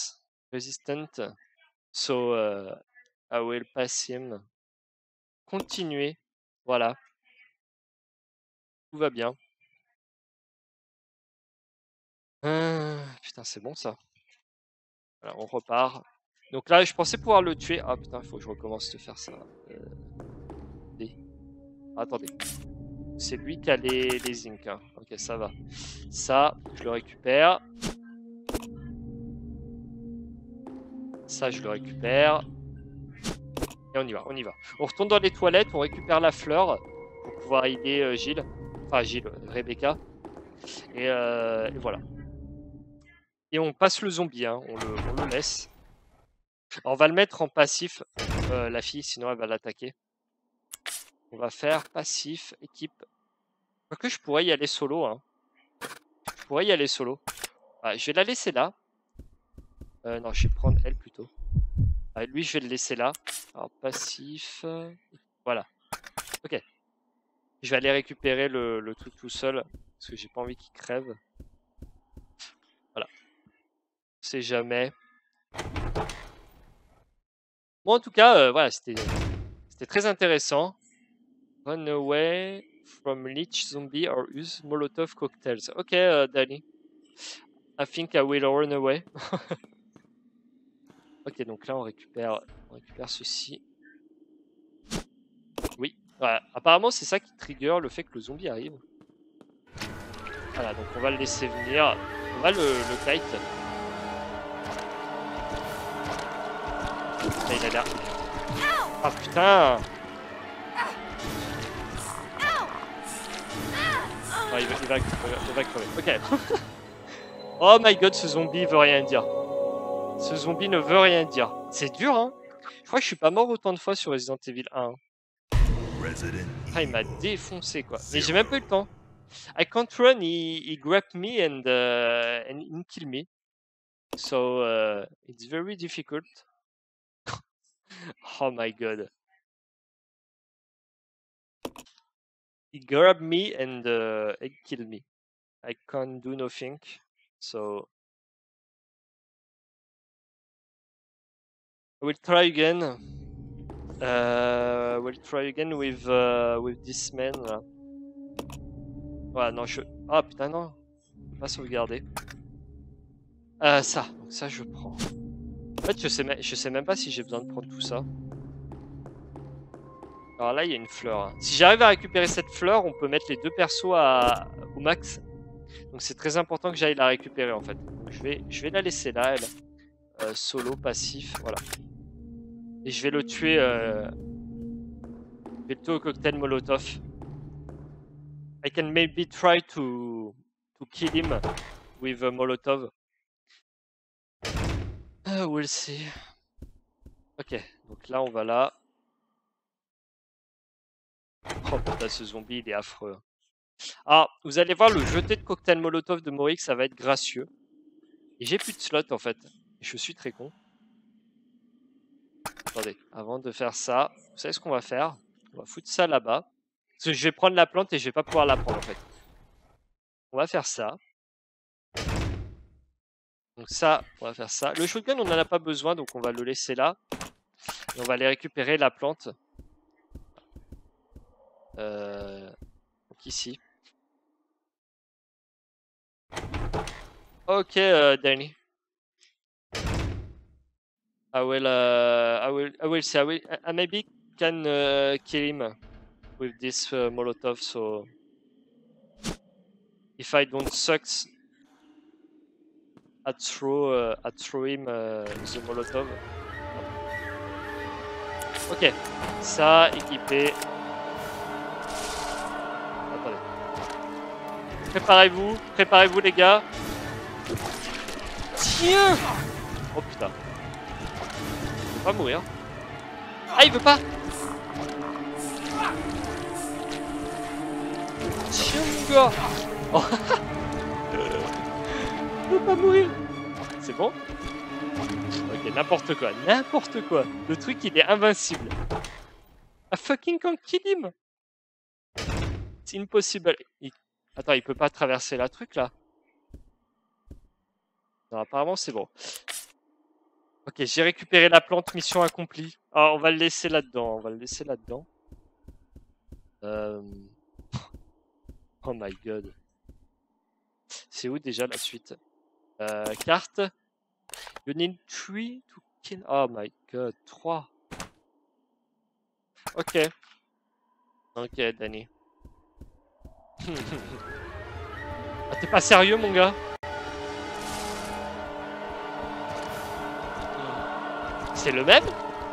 so I will pass him. Continuer, voilà, tout va bien. Putain, c'est bon ça. Voilà, on repart. Donc là, je pensais pouvoir le tuer. Ah putain, il faut que je recommence de faire ça. Attendez. C'est lui qui a les zinc. Hein. Ok, ça va. Ça, je le récupère. Ça, je le récupère. Et on y va, on y va. On retourne dans les toilettes, on récupère la fleur pour pouvoir aider Gilles. Enfin, Gilles, Rebecca. Et voilà. Et on passe le zombie, hein. On le laisse. Alors, on va le mettre en passif, la fille, sinon elle va l'attaquer. On va faire passif, équipe. Quoique je pourrais y aller solo. Hein. Je pourrais y aller solo. Ah, je vais la laisser là. Non, je vais prendre elle plutôt. Ah, lui, je vais le laisser là. Alors, passif. Voilà. Ok. Je vais aller récupérer le truc tout seul. Parce que j'ai pas envie qu'il crève. Voilà. On sait jamais. Bon, en tout cas, voilà, c'était très intéressant. Run away from leech zombie or use Molotov cocktails. Ok, Danny. I think I will run away. Ok, donc là on récupère ceci. Oui, voilà. Apparemment c'est ça qui trigger le fait que le zombie arrive. Voilà, donc on va le laisser venir. On va le kite. Là, il a l'air... Ah putain! Ah, il va crever. Ok. Oh my god, ce zombie veut rien dire. Ce zombie ne veut rien dire. C'est dur, hein? Je crois que je suis pas mort autant de fois sur Resident Evil 1. Ah, il m'a défoncé, quoi. Mais j'ai même pas eu le temps. I can't run, he grabbed me and he killed me. So, it's very difficult. Oh my god. He grabbed me and he killed me. I can't do nothing. So we'll try again. We'll try again with this man. Là. Voilà, non, Ah putain, non. Je peux pas sauvegarder. Ça. Donc ça, je prends. En fait, je sais même pas si j'ai besoin de prendre tout ça. Alors là, il y a une fleur. Si j'arrive à récupérer cette fleur, on peut mettre les deux persos au max. Donc c'est très important que j'aille la récupérer en fait. Donc, je vais la laisser là, elle. Solo, passif, voilà. Et je vais le tuer. Je vais le tuer au cocktail Molotov. I can maybe try to kill him with a Molotov. We'll see. Ok, donc là on va là. Oh putain, ce zombie, il est affreux. Alors, vous allez voir, le jeté de cocktail Molotov de Morix, ça va être gracieux. Et j'ai plus de slot, en fait. Je suis très con. Attendez, avant de faire ça, vous savez ce qu'on va faire? On va foutre ça là-bas. Parce que je vais prendre la plante et je vais pas pouvoir la prendre, en fait. On va faire ça. Donc ça, on va faire ça. Le shotgun, on n'en a pas besoin, donc on va le laisser là. Et on va aller récupérer la plante. Donc ici. Ok, Danny. I will see. I maybe can kill him with this Molotov. So if I don't suck at throw him the Molotov. Ok, ça équipé. Attendez. Préparez-vous les gars. Tiens! Oh putain. Il veut pas mourir. Ah, il veut pas! Tiens mon gars! Oh. Il veut pas mourir. C'est bon? Ok, n'importe quoi. Le truc, il est invincible. I fucking can't kill him! It's impossible. Attends, il peut pas traverser la truc là? Non, apparemment c'est bon. Ok, j'ai récupéré la plante, mission accomplie. Alors, on va le laisser là-dedans. Oh my god. C'est où déjà la suite? Carte. You need 3 to kill. Oh my god, 3. Ok. Ok, Danny. Ah, t'es pas sérieux, mon gars? C'est le même?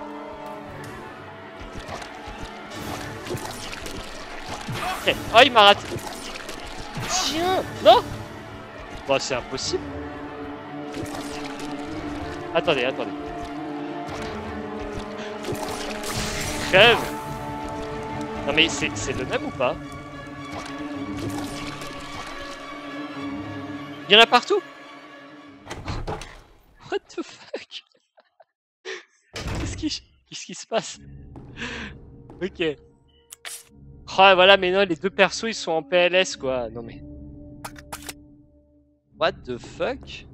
Okay. Oh, il m'a raté. Tiens, non? Bon, c'est impossible. Attendez. Crève. Non mais c'est le même ou pas? Il y en a partout? What the fuck? Qu'est-ce qui se passe? Ok. Oh voilà, mais non, les deux persos ils sont en PLS quoi. Non mais. What the fuck?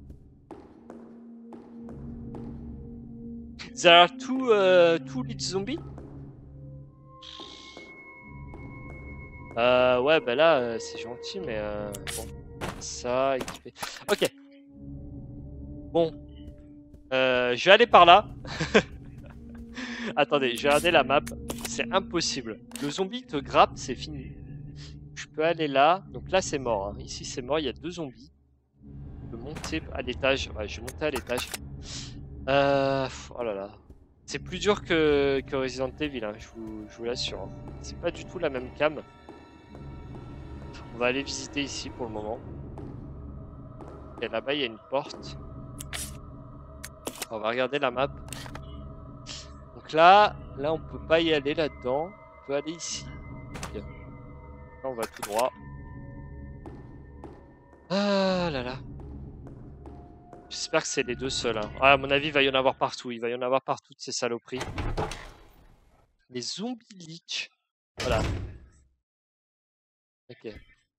There are two lead zombies? Ouais, bah là, c'est gentil, mais bon. Ça, équipé. Ok. Bon. Je vais aller par là. Attendez, je vais regarder la map. C'est impossible. Le zombie te grappe, c'est fini. Je peux aller là. Donc là, c'est mort. Hein. Ici, c'est mort. Il y a 2 zombies. Je peux monter à l'étage. Ouais, je vais monter à l'étage. Oh là là. C'est plus dur que Resident Evil, hein, je vous l'assure. Hein. C'est pas du tout la même cam. On va aller visiter ici pour le moment. Et là-bas, il y a une porte. On va regarder la map. Donc là, on peut pas y aller là-dedans. On peut aller ici. Okay. Là, on va tout droit. Ah là là. J'espère que c'est les 2 seuls. Hein. Ah, à mon avis, il va y en avoir partout. Il va y en avoir partout de ces saloperies. Les zombies leech. Voilà. Ok.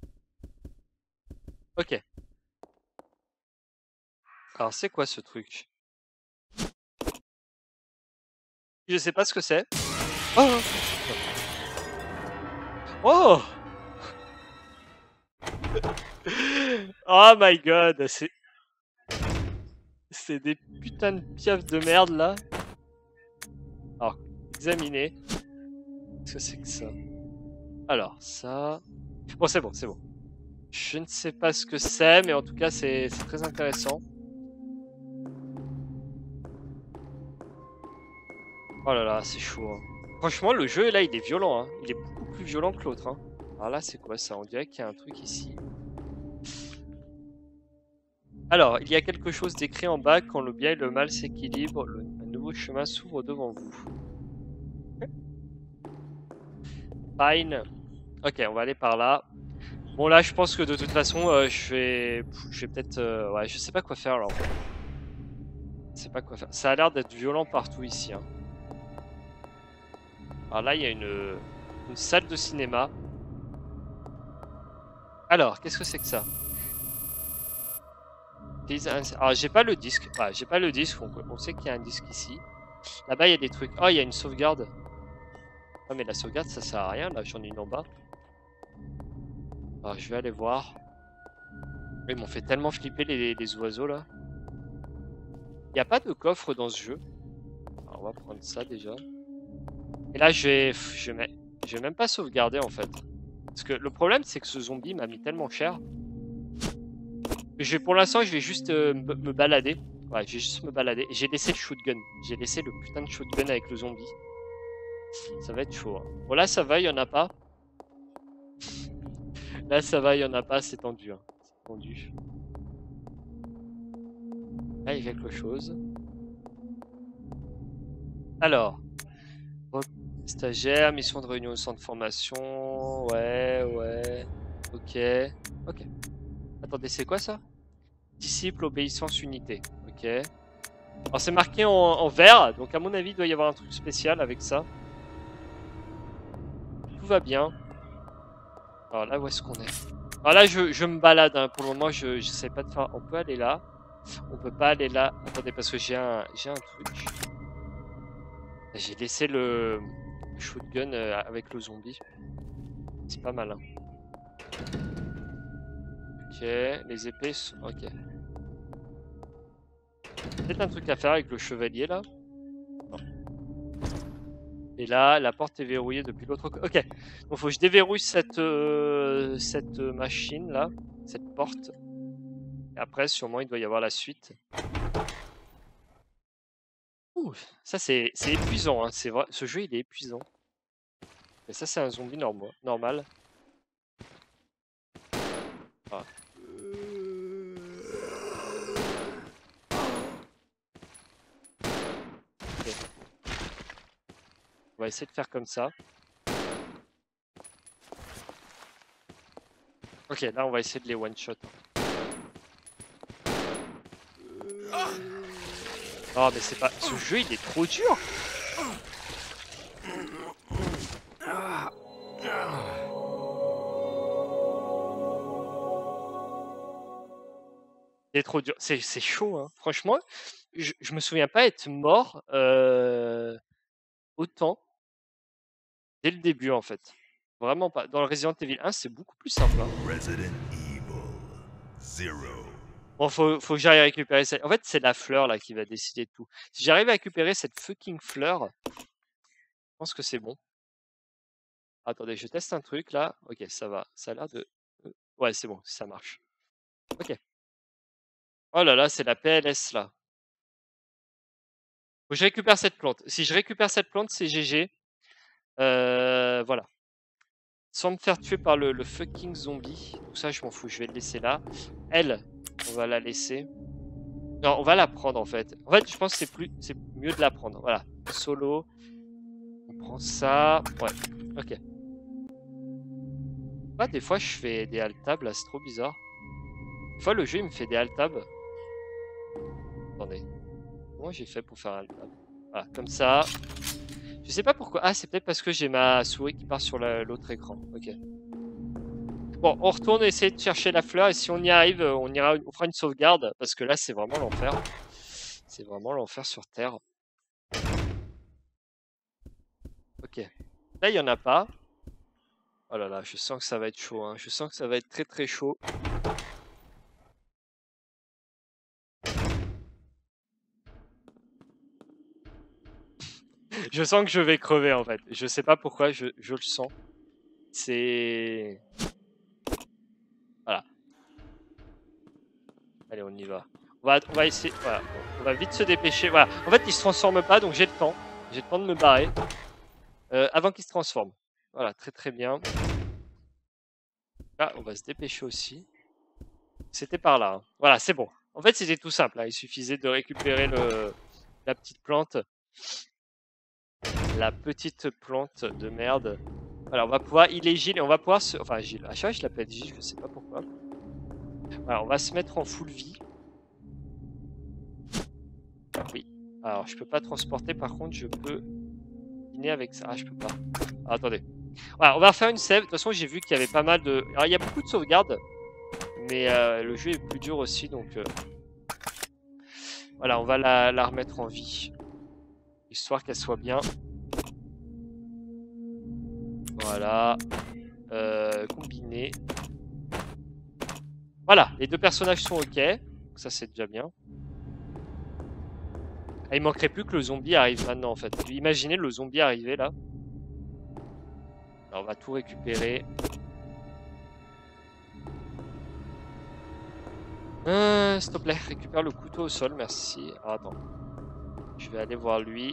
Ok. Alors, c'est quoi ce truc? Je sais pas ce que c'est. Oh! Oh! Oh my god! C'est des putains de piafs de merde là. Alors, examiner. Qu'est-ce que c'est que ça? Alors, ça. Bon, c'est bon. Je ne sais pas ce que c'est, mais en tout cas, c'est très intéressant. Oh là là, c'est chaud. Hein. Franchement, le jeu là, il est violent. Hein. Il est beaucoup plus violent que l'autre. Hein. Alors là, c'est quoi ça? On dirait qu'il y a un truc ici. Alors, il y a quelque chose d'écrit en bas. Quand le bien et le mal s'équilibrent, un nouveau chemin s'ouvre devant vous. Pine. Ok, on va aller par là. Bon là, je pense que de toute façon, je vais peut-être... ouais, je sais pas quoi faire alors. Je sais pas quoi faire. Ça a l'air d'être violent partout ici. Hein. Alors là, il y a une salle de cinéma. Alors, qu'est-ce que c'est que ça? Alors, j'ai pas le disque. Ouais, j'ai pas le disque. On sait qu'il y a un disque ici. Là-bas, il y a des trucs. Oh, il y a une sauvegarde. Oh, mais la sauvegarde, ça sert à rien. Là, j'en ai une en bas. Alors, je vais aller voir. Ils m'ont fait tellement flipper les oiseaux, là. Il n'y a pas de coffre dans ce jeu. Alors, on va prendre ça, déjà. Et là, je vais même pas sauvegarder, en fait. Parce que le problème, c'est que ce zombie m'a mis tellement cher. Pour l'instant, je vais juste me balader. Ouais, je vais juste me balader. J'ai laissé le shotgun. J'ai laissé le putain de shotgun avec le zombie. Ça va être chaud. Hein. Bon, là, ça va, il y en a pas. Là, ça va, il y en a pas. C'est tendu. Hein. C'est tendu. Là, il y a quelque chose. Alors. Stagiaire, mission de réunion au centre de formation. Ouais. Ok. Ok. Attendez, c'est quoi ça? Disciple, obéissance, unité. Ok. Alors c'est marqué en vert, donc à mon avis il doit y avoir un truc spécial avec ça. Tout va bien. Alors là, où est-ce qu'on est? Alors là, je me balade, hein. Pour le moment, je sais pas de faire... On peut aller là. On peut pas aller là. Attendez, parce que j'ai un truc. J'ai laissé le shotgun avec le zombie. C'est pas mal, hein. Ok, les épées sont... Ok. Peut-être un truc à faire avec le chevalier, là. Non. Et là, la porte est verrouillée depuis l'autre côté. Ok, donc faut que je déverrouille cette machine, là. Cette porte. Et après, sûrement, il doit y avoir la suite. Ouh, ça, c'est épuisant, hein. C'est vrai, ce jeu, il est épuisant. Mais ça, c'est un zombie normal. Ah. Okay. On va essayer de faire comme ça. Ok, là, on va essayer de les one-shot. Oh, mais c'est pas... Ce jeu, il est trop dur. C'est trop dur. C'est chaud, hein. Franchement, je me souviens pas être mort autant dès le début, en fait. Vraiment pas. Dans le Resident Evil 1, c'est beaucoup plus simple. Hein. Resident Evil 0. Bon, faut que j'arrive à récupérer cette... En fait, c'est la fleur, là, qui va décider de tout. Si j'arrive à récupérer cette fucking fleur, je pense que c'est bon. Attendez, je teste un truc, là. Ok, ça va. Ça a l'air de... Ouais, c'est bon, ça marche. Ok. Oh là là, c'est la PLS, là. Faut que je récupère cette plante. Si je récupère cette plante, c'est GG. Voilà. Sans me faire tuer par le fucking zombie. Tout ça, je m'en fous. Je vais le laisser là. Elle, on va la laisser. Non, on va la prendre en fait. En fait, je pense que c'est mieux de la prendre. Voilà. Solo. On prend ça. Ouais. Ok. Ah, des fois, je fais des alt-tab là. C'est trop bizarre. Des fois, le jeu, il me fait des alt-tab. Attendez. Comment j'ai fait pour faire un alt-tab? Voilà, comme ça. Je sais pas pourquoi. Ah, c'est peut-être parce que j'ai ma souris qui part sur l'autre écran. Ok. Bon, on retourne essayer de chercher la fleur et si on y arrive, on fera une sauvegarde parce que là, c'est vraiment l'enfer. C'est vraiment l'enfer sur Terre. Ok. Là, il y en a pas. Oh là là, je sens que ça va être chaud. Hein. Je sens que ça va être très très chaud. Je sens que je vais crever en fait. Je sais pas pourquoi, je le sens. C'est... Voilà. Allez, on y va. On va essayer... Voilà. On va vite se dépêcher. Voilà. En fait, il se transforme pas, donc j'ai le temps. J'ai le temps de me barrer. Avant qu'il se transforme. Voilà, très très bien. Là, on va se dépêcher aussi. C'était par là. Hein. Voilà, c'est bon. En fait, c'était tout simple. Hein. Il suffisait de récupérer la petite plante. La petite plante de merde. Voilà, on va pouvoir... Il est Gilles et on va pouvoir se... Enfin, Gilles. À chaque fois, je l'appelle Gilles, je sais pas pourquoi. Voilà, on va se mettre en full vie. Oui. Alors, je peux pas transporter, par contre, je peux dîner avec ça. Ah, je peux pas. Ah, attendez. Voilà, on va refaire une save. De toute façon, j'ai vu qu'il y avait pas mal de... Alors, il y a beaucoup de sauvegardes. Mais le jeu est plus dur aussi, donc... Voilà, on va la remettre en vie. Histoire qu'elle soit bien. Voilà. Combiner. Voilà, les deux personnages sont ok. Ça, c'est déjà bien. Ah, il manquerait plus que le zombie arrive maintenant, en fait. Imaginez le zombie arriver, là. Alors, on va tout récupérer. S'il te plaît, récupère le couteau au sol, merci. Alors, attends. Je vais aller voir lui.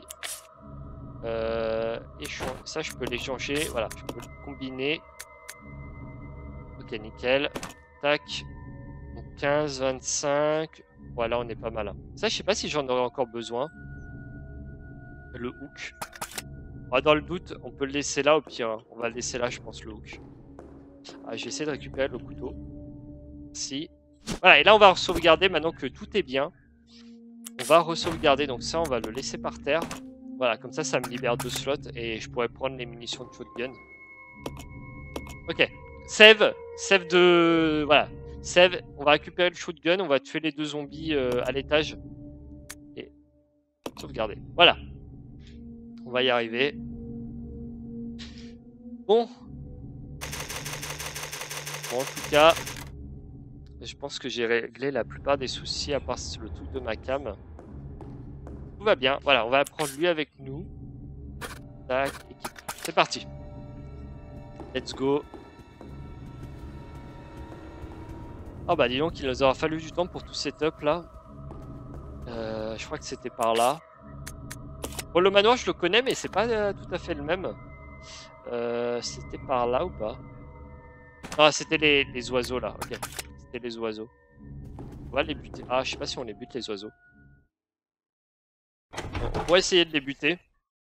Ça, je peux l'échanger. Voilà, je peux le combiner. Ok, nickel. Tac. Donc 15, 25. Voilà, on est pas mal. Ça, je sais pas si j'en aurais encore besoin. Le hook. Dans le doute, on peut le laisser là au pire. On va le laisser là, je pense, le hook. Ah, je vais essayer de récupérer le couteau. Si. Voilà, et là, on va sauvegarder maintenant que tout est bien. On va re-sauvegarder, donc ça, on va le laisser par terre. Voilà, comme ça me libère 2 slots et je pourrais prendre les munitions de shotgun. Ok, save de... Voilà, save, on va récupérer le shotgun, on va tuer les 2 zombies à l'étage. Et sauvegarder, voilà. On va y arriver. Bon, en tout cas, je pense que j'ai réglé la plupart des soucis à part le truc de ma cam. Tout va bien. Voilà, on va prendre lui avec nous. Tac, équipe. C'est parti. Let's go. Oh bah dis donc, il nous aura fallu du temps pour tout setup là. Je crois que c'était par là. Bon, le manoir, je le connais, mais c'est pas tout à fait le même. C'était par là ou pas? Ah, c'était les oiseaux là. Ok, c'était les oiseaux. On va les buter. Ah, je sais pas si on les bute les oiseaux. Bon, on va essayer de les buter.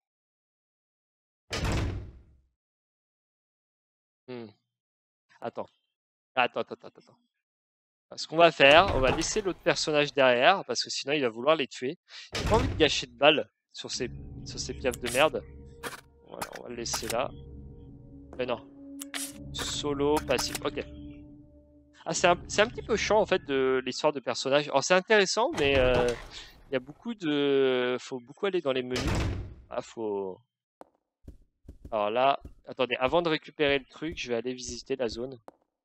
Attends. Attends. Ce qu'on va faire, on va laisser l'autre personnage derrière, parce que sinon il va vouloir les tuer. J'ai pas envie de gâcher de balles sur ces piafs de merde. Voilà, on va le laisser là. Mais non. Solo, passif, ok. Ah, c'est un petit peu chiant en fait de l'histoire de personnages. Alors c'est intéressant, mais il y a beaucoup de... Faut beaucoup aller dans les menus. Ah, faut... Alors là, attendez, avant de récupérer le truc, je vais aller visiter la zone.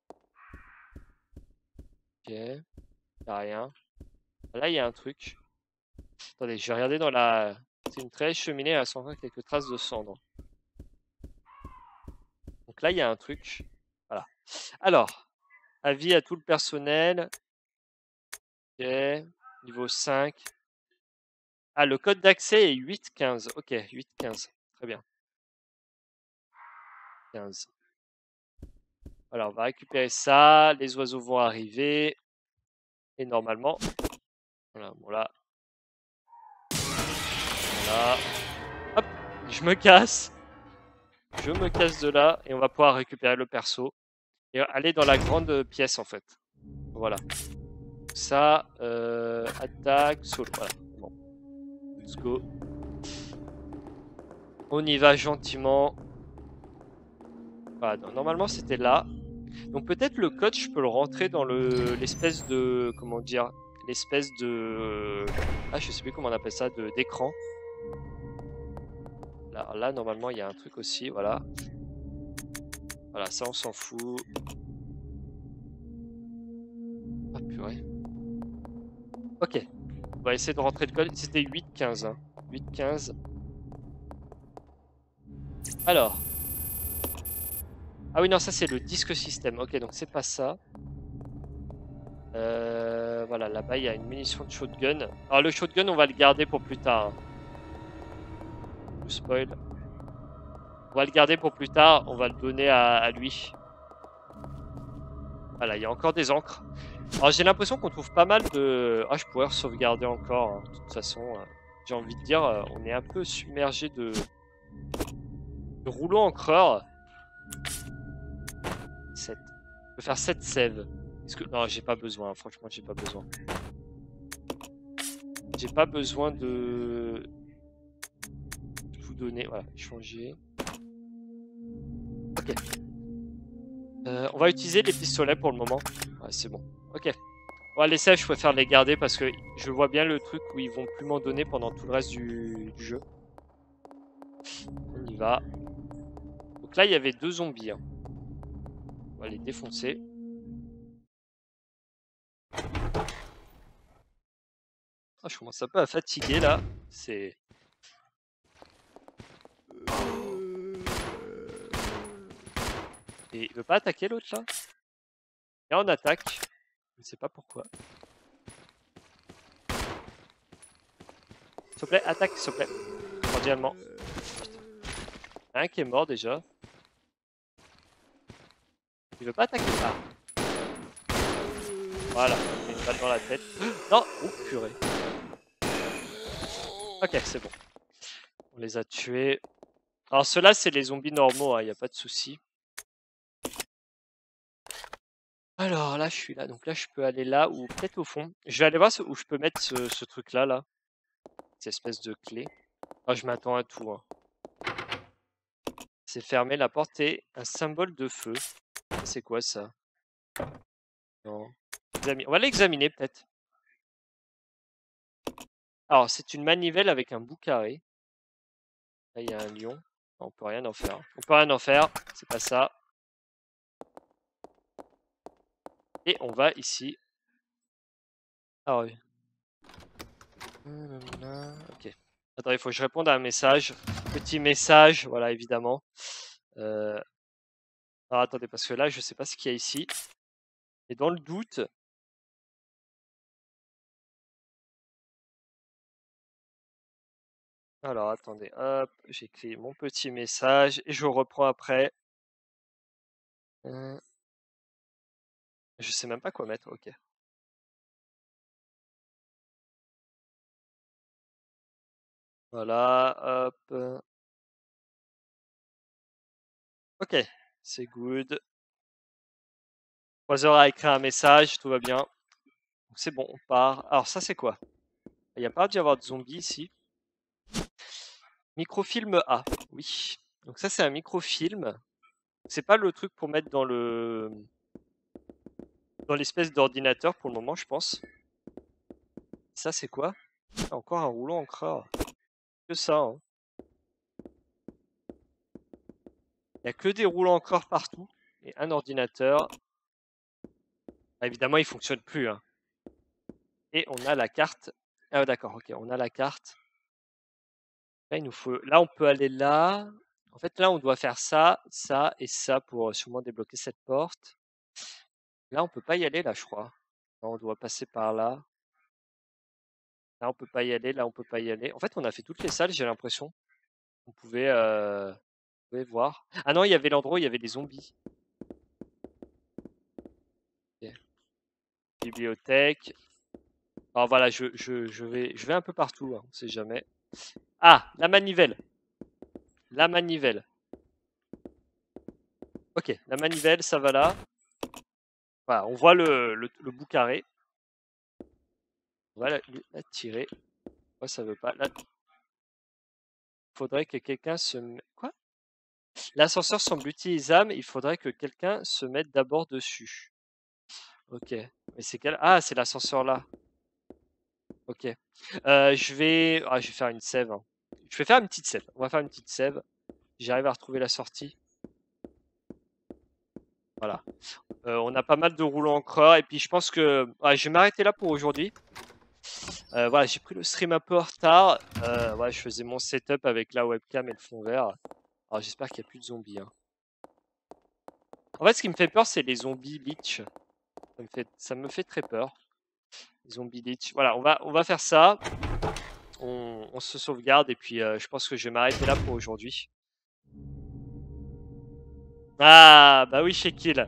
Ok, y'a rien. Là, il y a un truc. Attendez, je vais regarder dans la... C'est une très cheminée à s'en quelques traces de cendres. Donc là, il y a un truc. Voilà. Alors, avis à tout le personnel. Ok, niveau 5. Ah, le code d'accès est 815. Ok, 815. Très bien. 15. Voilà, on va récupérer ça. Les oiseaux vont arriver. Et normalement... Voilà, bon là... Voilà. Hop, je me casse. Je me casse de là. Et on va pouvoir récupérer le perso. Et aller dans la grande pièce, en fait. Voilà. Ça, attaque, solo. Voilà, bon. Let's go. On y va gentiment. Voilà, normalement c'était là. Donc peut-être le code, je peux le rentrer dans l'espèce de... Comment dire? L'espèce de... Ah, je sais plus comment on appelle ça, d'écran. Là, normalement, il y a un truc aussi, voilà. Voilà, ça, on s'en fout. Ah, purée. Ok. On va essayer de rentrer le code. C'était 8-15. Hein. 8-15. Alors. Ah oui, non, ça, c'est le disque système. Ok, donc c'est pas ça. Voilà, là-bas, il y a une munition de shotgun. Alors, le shotgun, on va le garder pour plus tard. Hein. Je spoil. On va le garder pour plus tard. On va le donner à lui. Voilà, il y a encore des encres. Alors, j'ai l'impression qu'on trouve pas mal de... Ah, je pourrais sauvegarder encore. Hein. De toute façon, j'ai envie de dire, on est un peu submergé de rouleaux encreurs. 7. Je peux faire 7 sèves. Non, j'ai pas besoin. Franchement, j'ai pas besoin. J'ai pas besoin de vous donner. Voilà, changer. Ok. On va utiliser les pistolets pour le moment. Ouais, c'est bon. Ok. Ouais, les sèves, je préfère les garder parce que je vois bien le truc où ils vont plus m'en donner pendant tout le reste du jeu. On y va. Donc là, il y avait 2 zombies. Hein. On va les défoncer. Ah, je commence un peu à fatiguer là. C'est... Et il veut pas attaquer l'autre là? Et on attaque. Je ne sais pas pourquoi. S'il te plaît, attaque, s'il te plaît. Cordialement. Un qui est mort déjà. Il veut pas attaquer. Ah. Voilà, il met une balle dans la tête. Non! Oh purée. Ok, c'est bon. On les a tués. Alors ceux-là, c'est les zombies normaux, il n'y a pas de souci. Alors là, je suis là. Donc là, je peux aller là ou peut-être au fond. Je vais aller voir où je peux mettre ce truc-là, là. Cette espèce de clé. Oh, je m'attends à tout. Hein. C'est fermé. La porte est un symbole de feu. C'est quoi ça? Non. On va l'examiner peut-être. Alors, c'est une manivelle avec un bout carré. Là, il y a un lion. Non, on peut rien en faire. On peut rien en faire. C'est pas ça. Et on va ici. Ah oui. Ok. Attends, il faut que je réponde à un message. Petit message, voilà, évidemment. Alors attendez, parce que là, je sais pas ce qu'il y a ici. Et dans le doute... Alors attendez, hop, j'écris mon petit message et je reprends après. Je sais même pas quoi mettre, ok. Voilà, hop. Ok, c'est good. 3 heures à écrire un message, tout va bien. C'est bon, on part. Alors ça c'est quoi? Il n'y a pas d'y avoir de zombies ici. Microfilm A, oui. Donc ça c'est un microfilm. C'est pas le truc pour mettre dans l'espèce d'ordinateur pour le moment, je pense. Ça c'est quoi? Ah, encore un rouleau encreur. Que ça, hein. Il n'y a que des rouleaux encreur partout. Et un ordinateur. Ah, évidemment, il fonctionne plus. Hein. Et on a la carte. Ah d'accord, ok, on a la carte. Là, il nous faut... Là, on peut aller là. En fait, là, on doit faire ça, ça et ça pour sûrement débloquer cette porte. Là, on peut pas y aller, là, je crois. Non, on doit passer par là. Là, on peut pas y aller. Là, on peut pas y aller. En fait, on a fait toutes les salles, j'ai l'impression. On pouvait voir. Ah non, il y avait l'endroit où il y avait des zombies. Okay. Bibliothèque. Alors voilà, je vais un peu partout, hein, on sait jamais. Ah, la manivelle. La manivelle. Ok, la manivelle, ça va là. Voilà, on voit le bout carré. On va la tirer. Moi, ça veut pas. Là, faudrait que quelqu'un se... Quoi? L'ascenseur semble utilisable. Il faudrait que quelqu'un se mette d'abord dessus. Ok. Mais c'est quel... Ah, c'est l'ascenseur là. Ok. Je vais faire une sève. Hein. Je vais faire une petite sève. On va faire une petite sève. J'arrive à retrouver la sortie. Voilà. On a pas mal de rouleaux encreur. Et puis je pense que... je vais m'arrêter là pour aujourd'hui. Voilà, j'ai pris le stream un peu en retard. Ouais, je faisais mon setup avec la webcam et le fond vert. Alors j'espère qu'il n'y a plus de zombies. Hein. En fait, ce qui me fait peur, c'est les zombies lich. Ça me fait très peur. Les zombies lich. Voilà, on va faire ça. On se sauvegarde et puis je pense que je vais m'arrêter là pour aujourd'hui. Ah, bah oui, Shekil.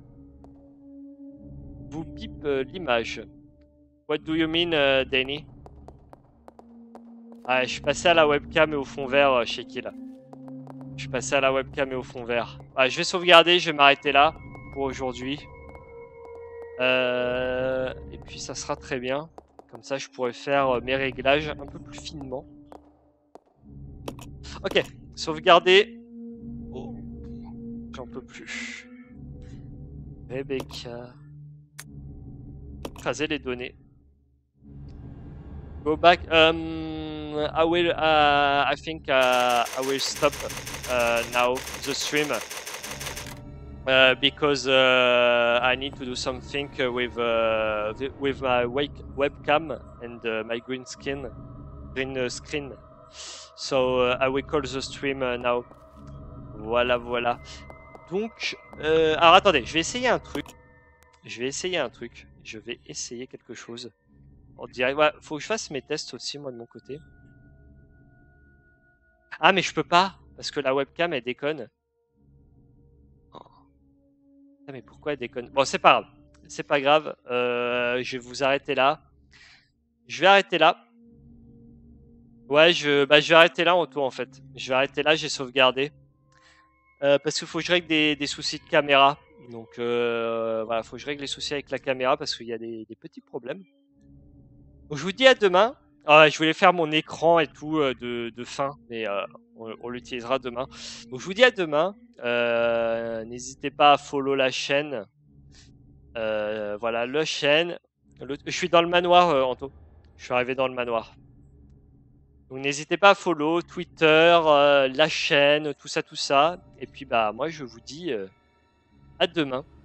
Vous pipe l'image. What do you mean, Danny? Ah, je suis passé à la webcam et au fond vert, Shekil. Je suis passé à la webcam et au fond vert. Ah, je vais sauvegarder, je vais m'arrêter là pour aujourd'hui. Et puis ça sera très bien. Comme ça, je pourrais faire mes réglages un peu plus finement. Ok, sauvegarder. Oh, j'en peux plus. Rebecca. Écraser les données. Go back. I think I will stop now the stream because I need to do something with my webcam and my green screen. So I will call the stream now. Voilà, voilà. Donc, alors attendez, je vais essayer un truc. Je vais essayer quelque chose. On dirait, ouais, faut que je fasse mes tests aussi, moi, de mon côté. Ah, mais je peux pas, parce que la webcam, elle déconne. Oh. Ah, mais pourquoi elle déconne? Bon, c'est pas grave. C'est pas grave. Je vais vous arrêter là. Je vais arrêter là. Ouais, je vais arrêter là en tout, en fait. Je vais arrêter là, j'ai sauvegardé. Parce qu'il faut que je règle des soucis de caméra. Donc, voilà, faut que je règle les soucis avec la caméra parce qu'il y a des petits problèmes. Donc, je vous dis à demain. Je voulais faire mon écran et tout de fin, mais on l'utilisera demain. Donc, je vous dis à demain. N'hésitez pas à follow la chaîne. Voilà, la chaîne. Je suis dans le manoir, Anto. Je suis arrivé dans le manoir. Donc, n'hésitez pas à follow Twitter, la chaîne, tout ça. Et puis, bah, moi, je vous dis à demain.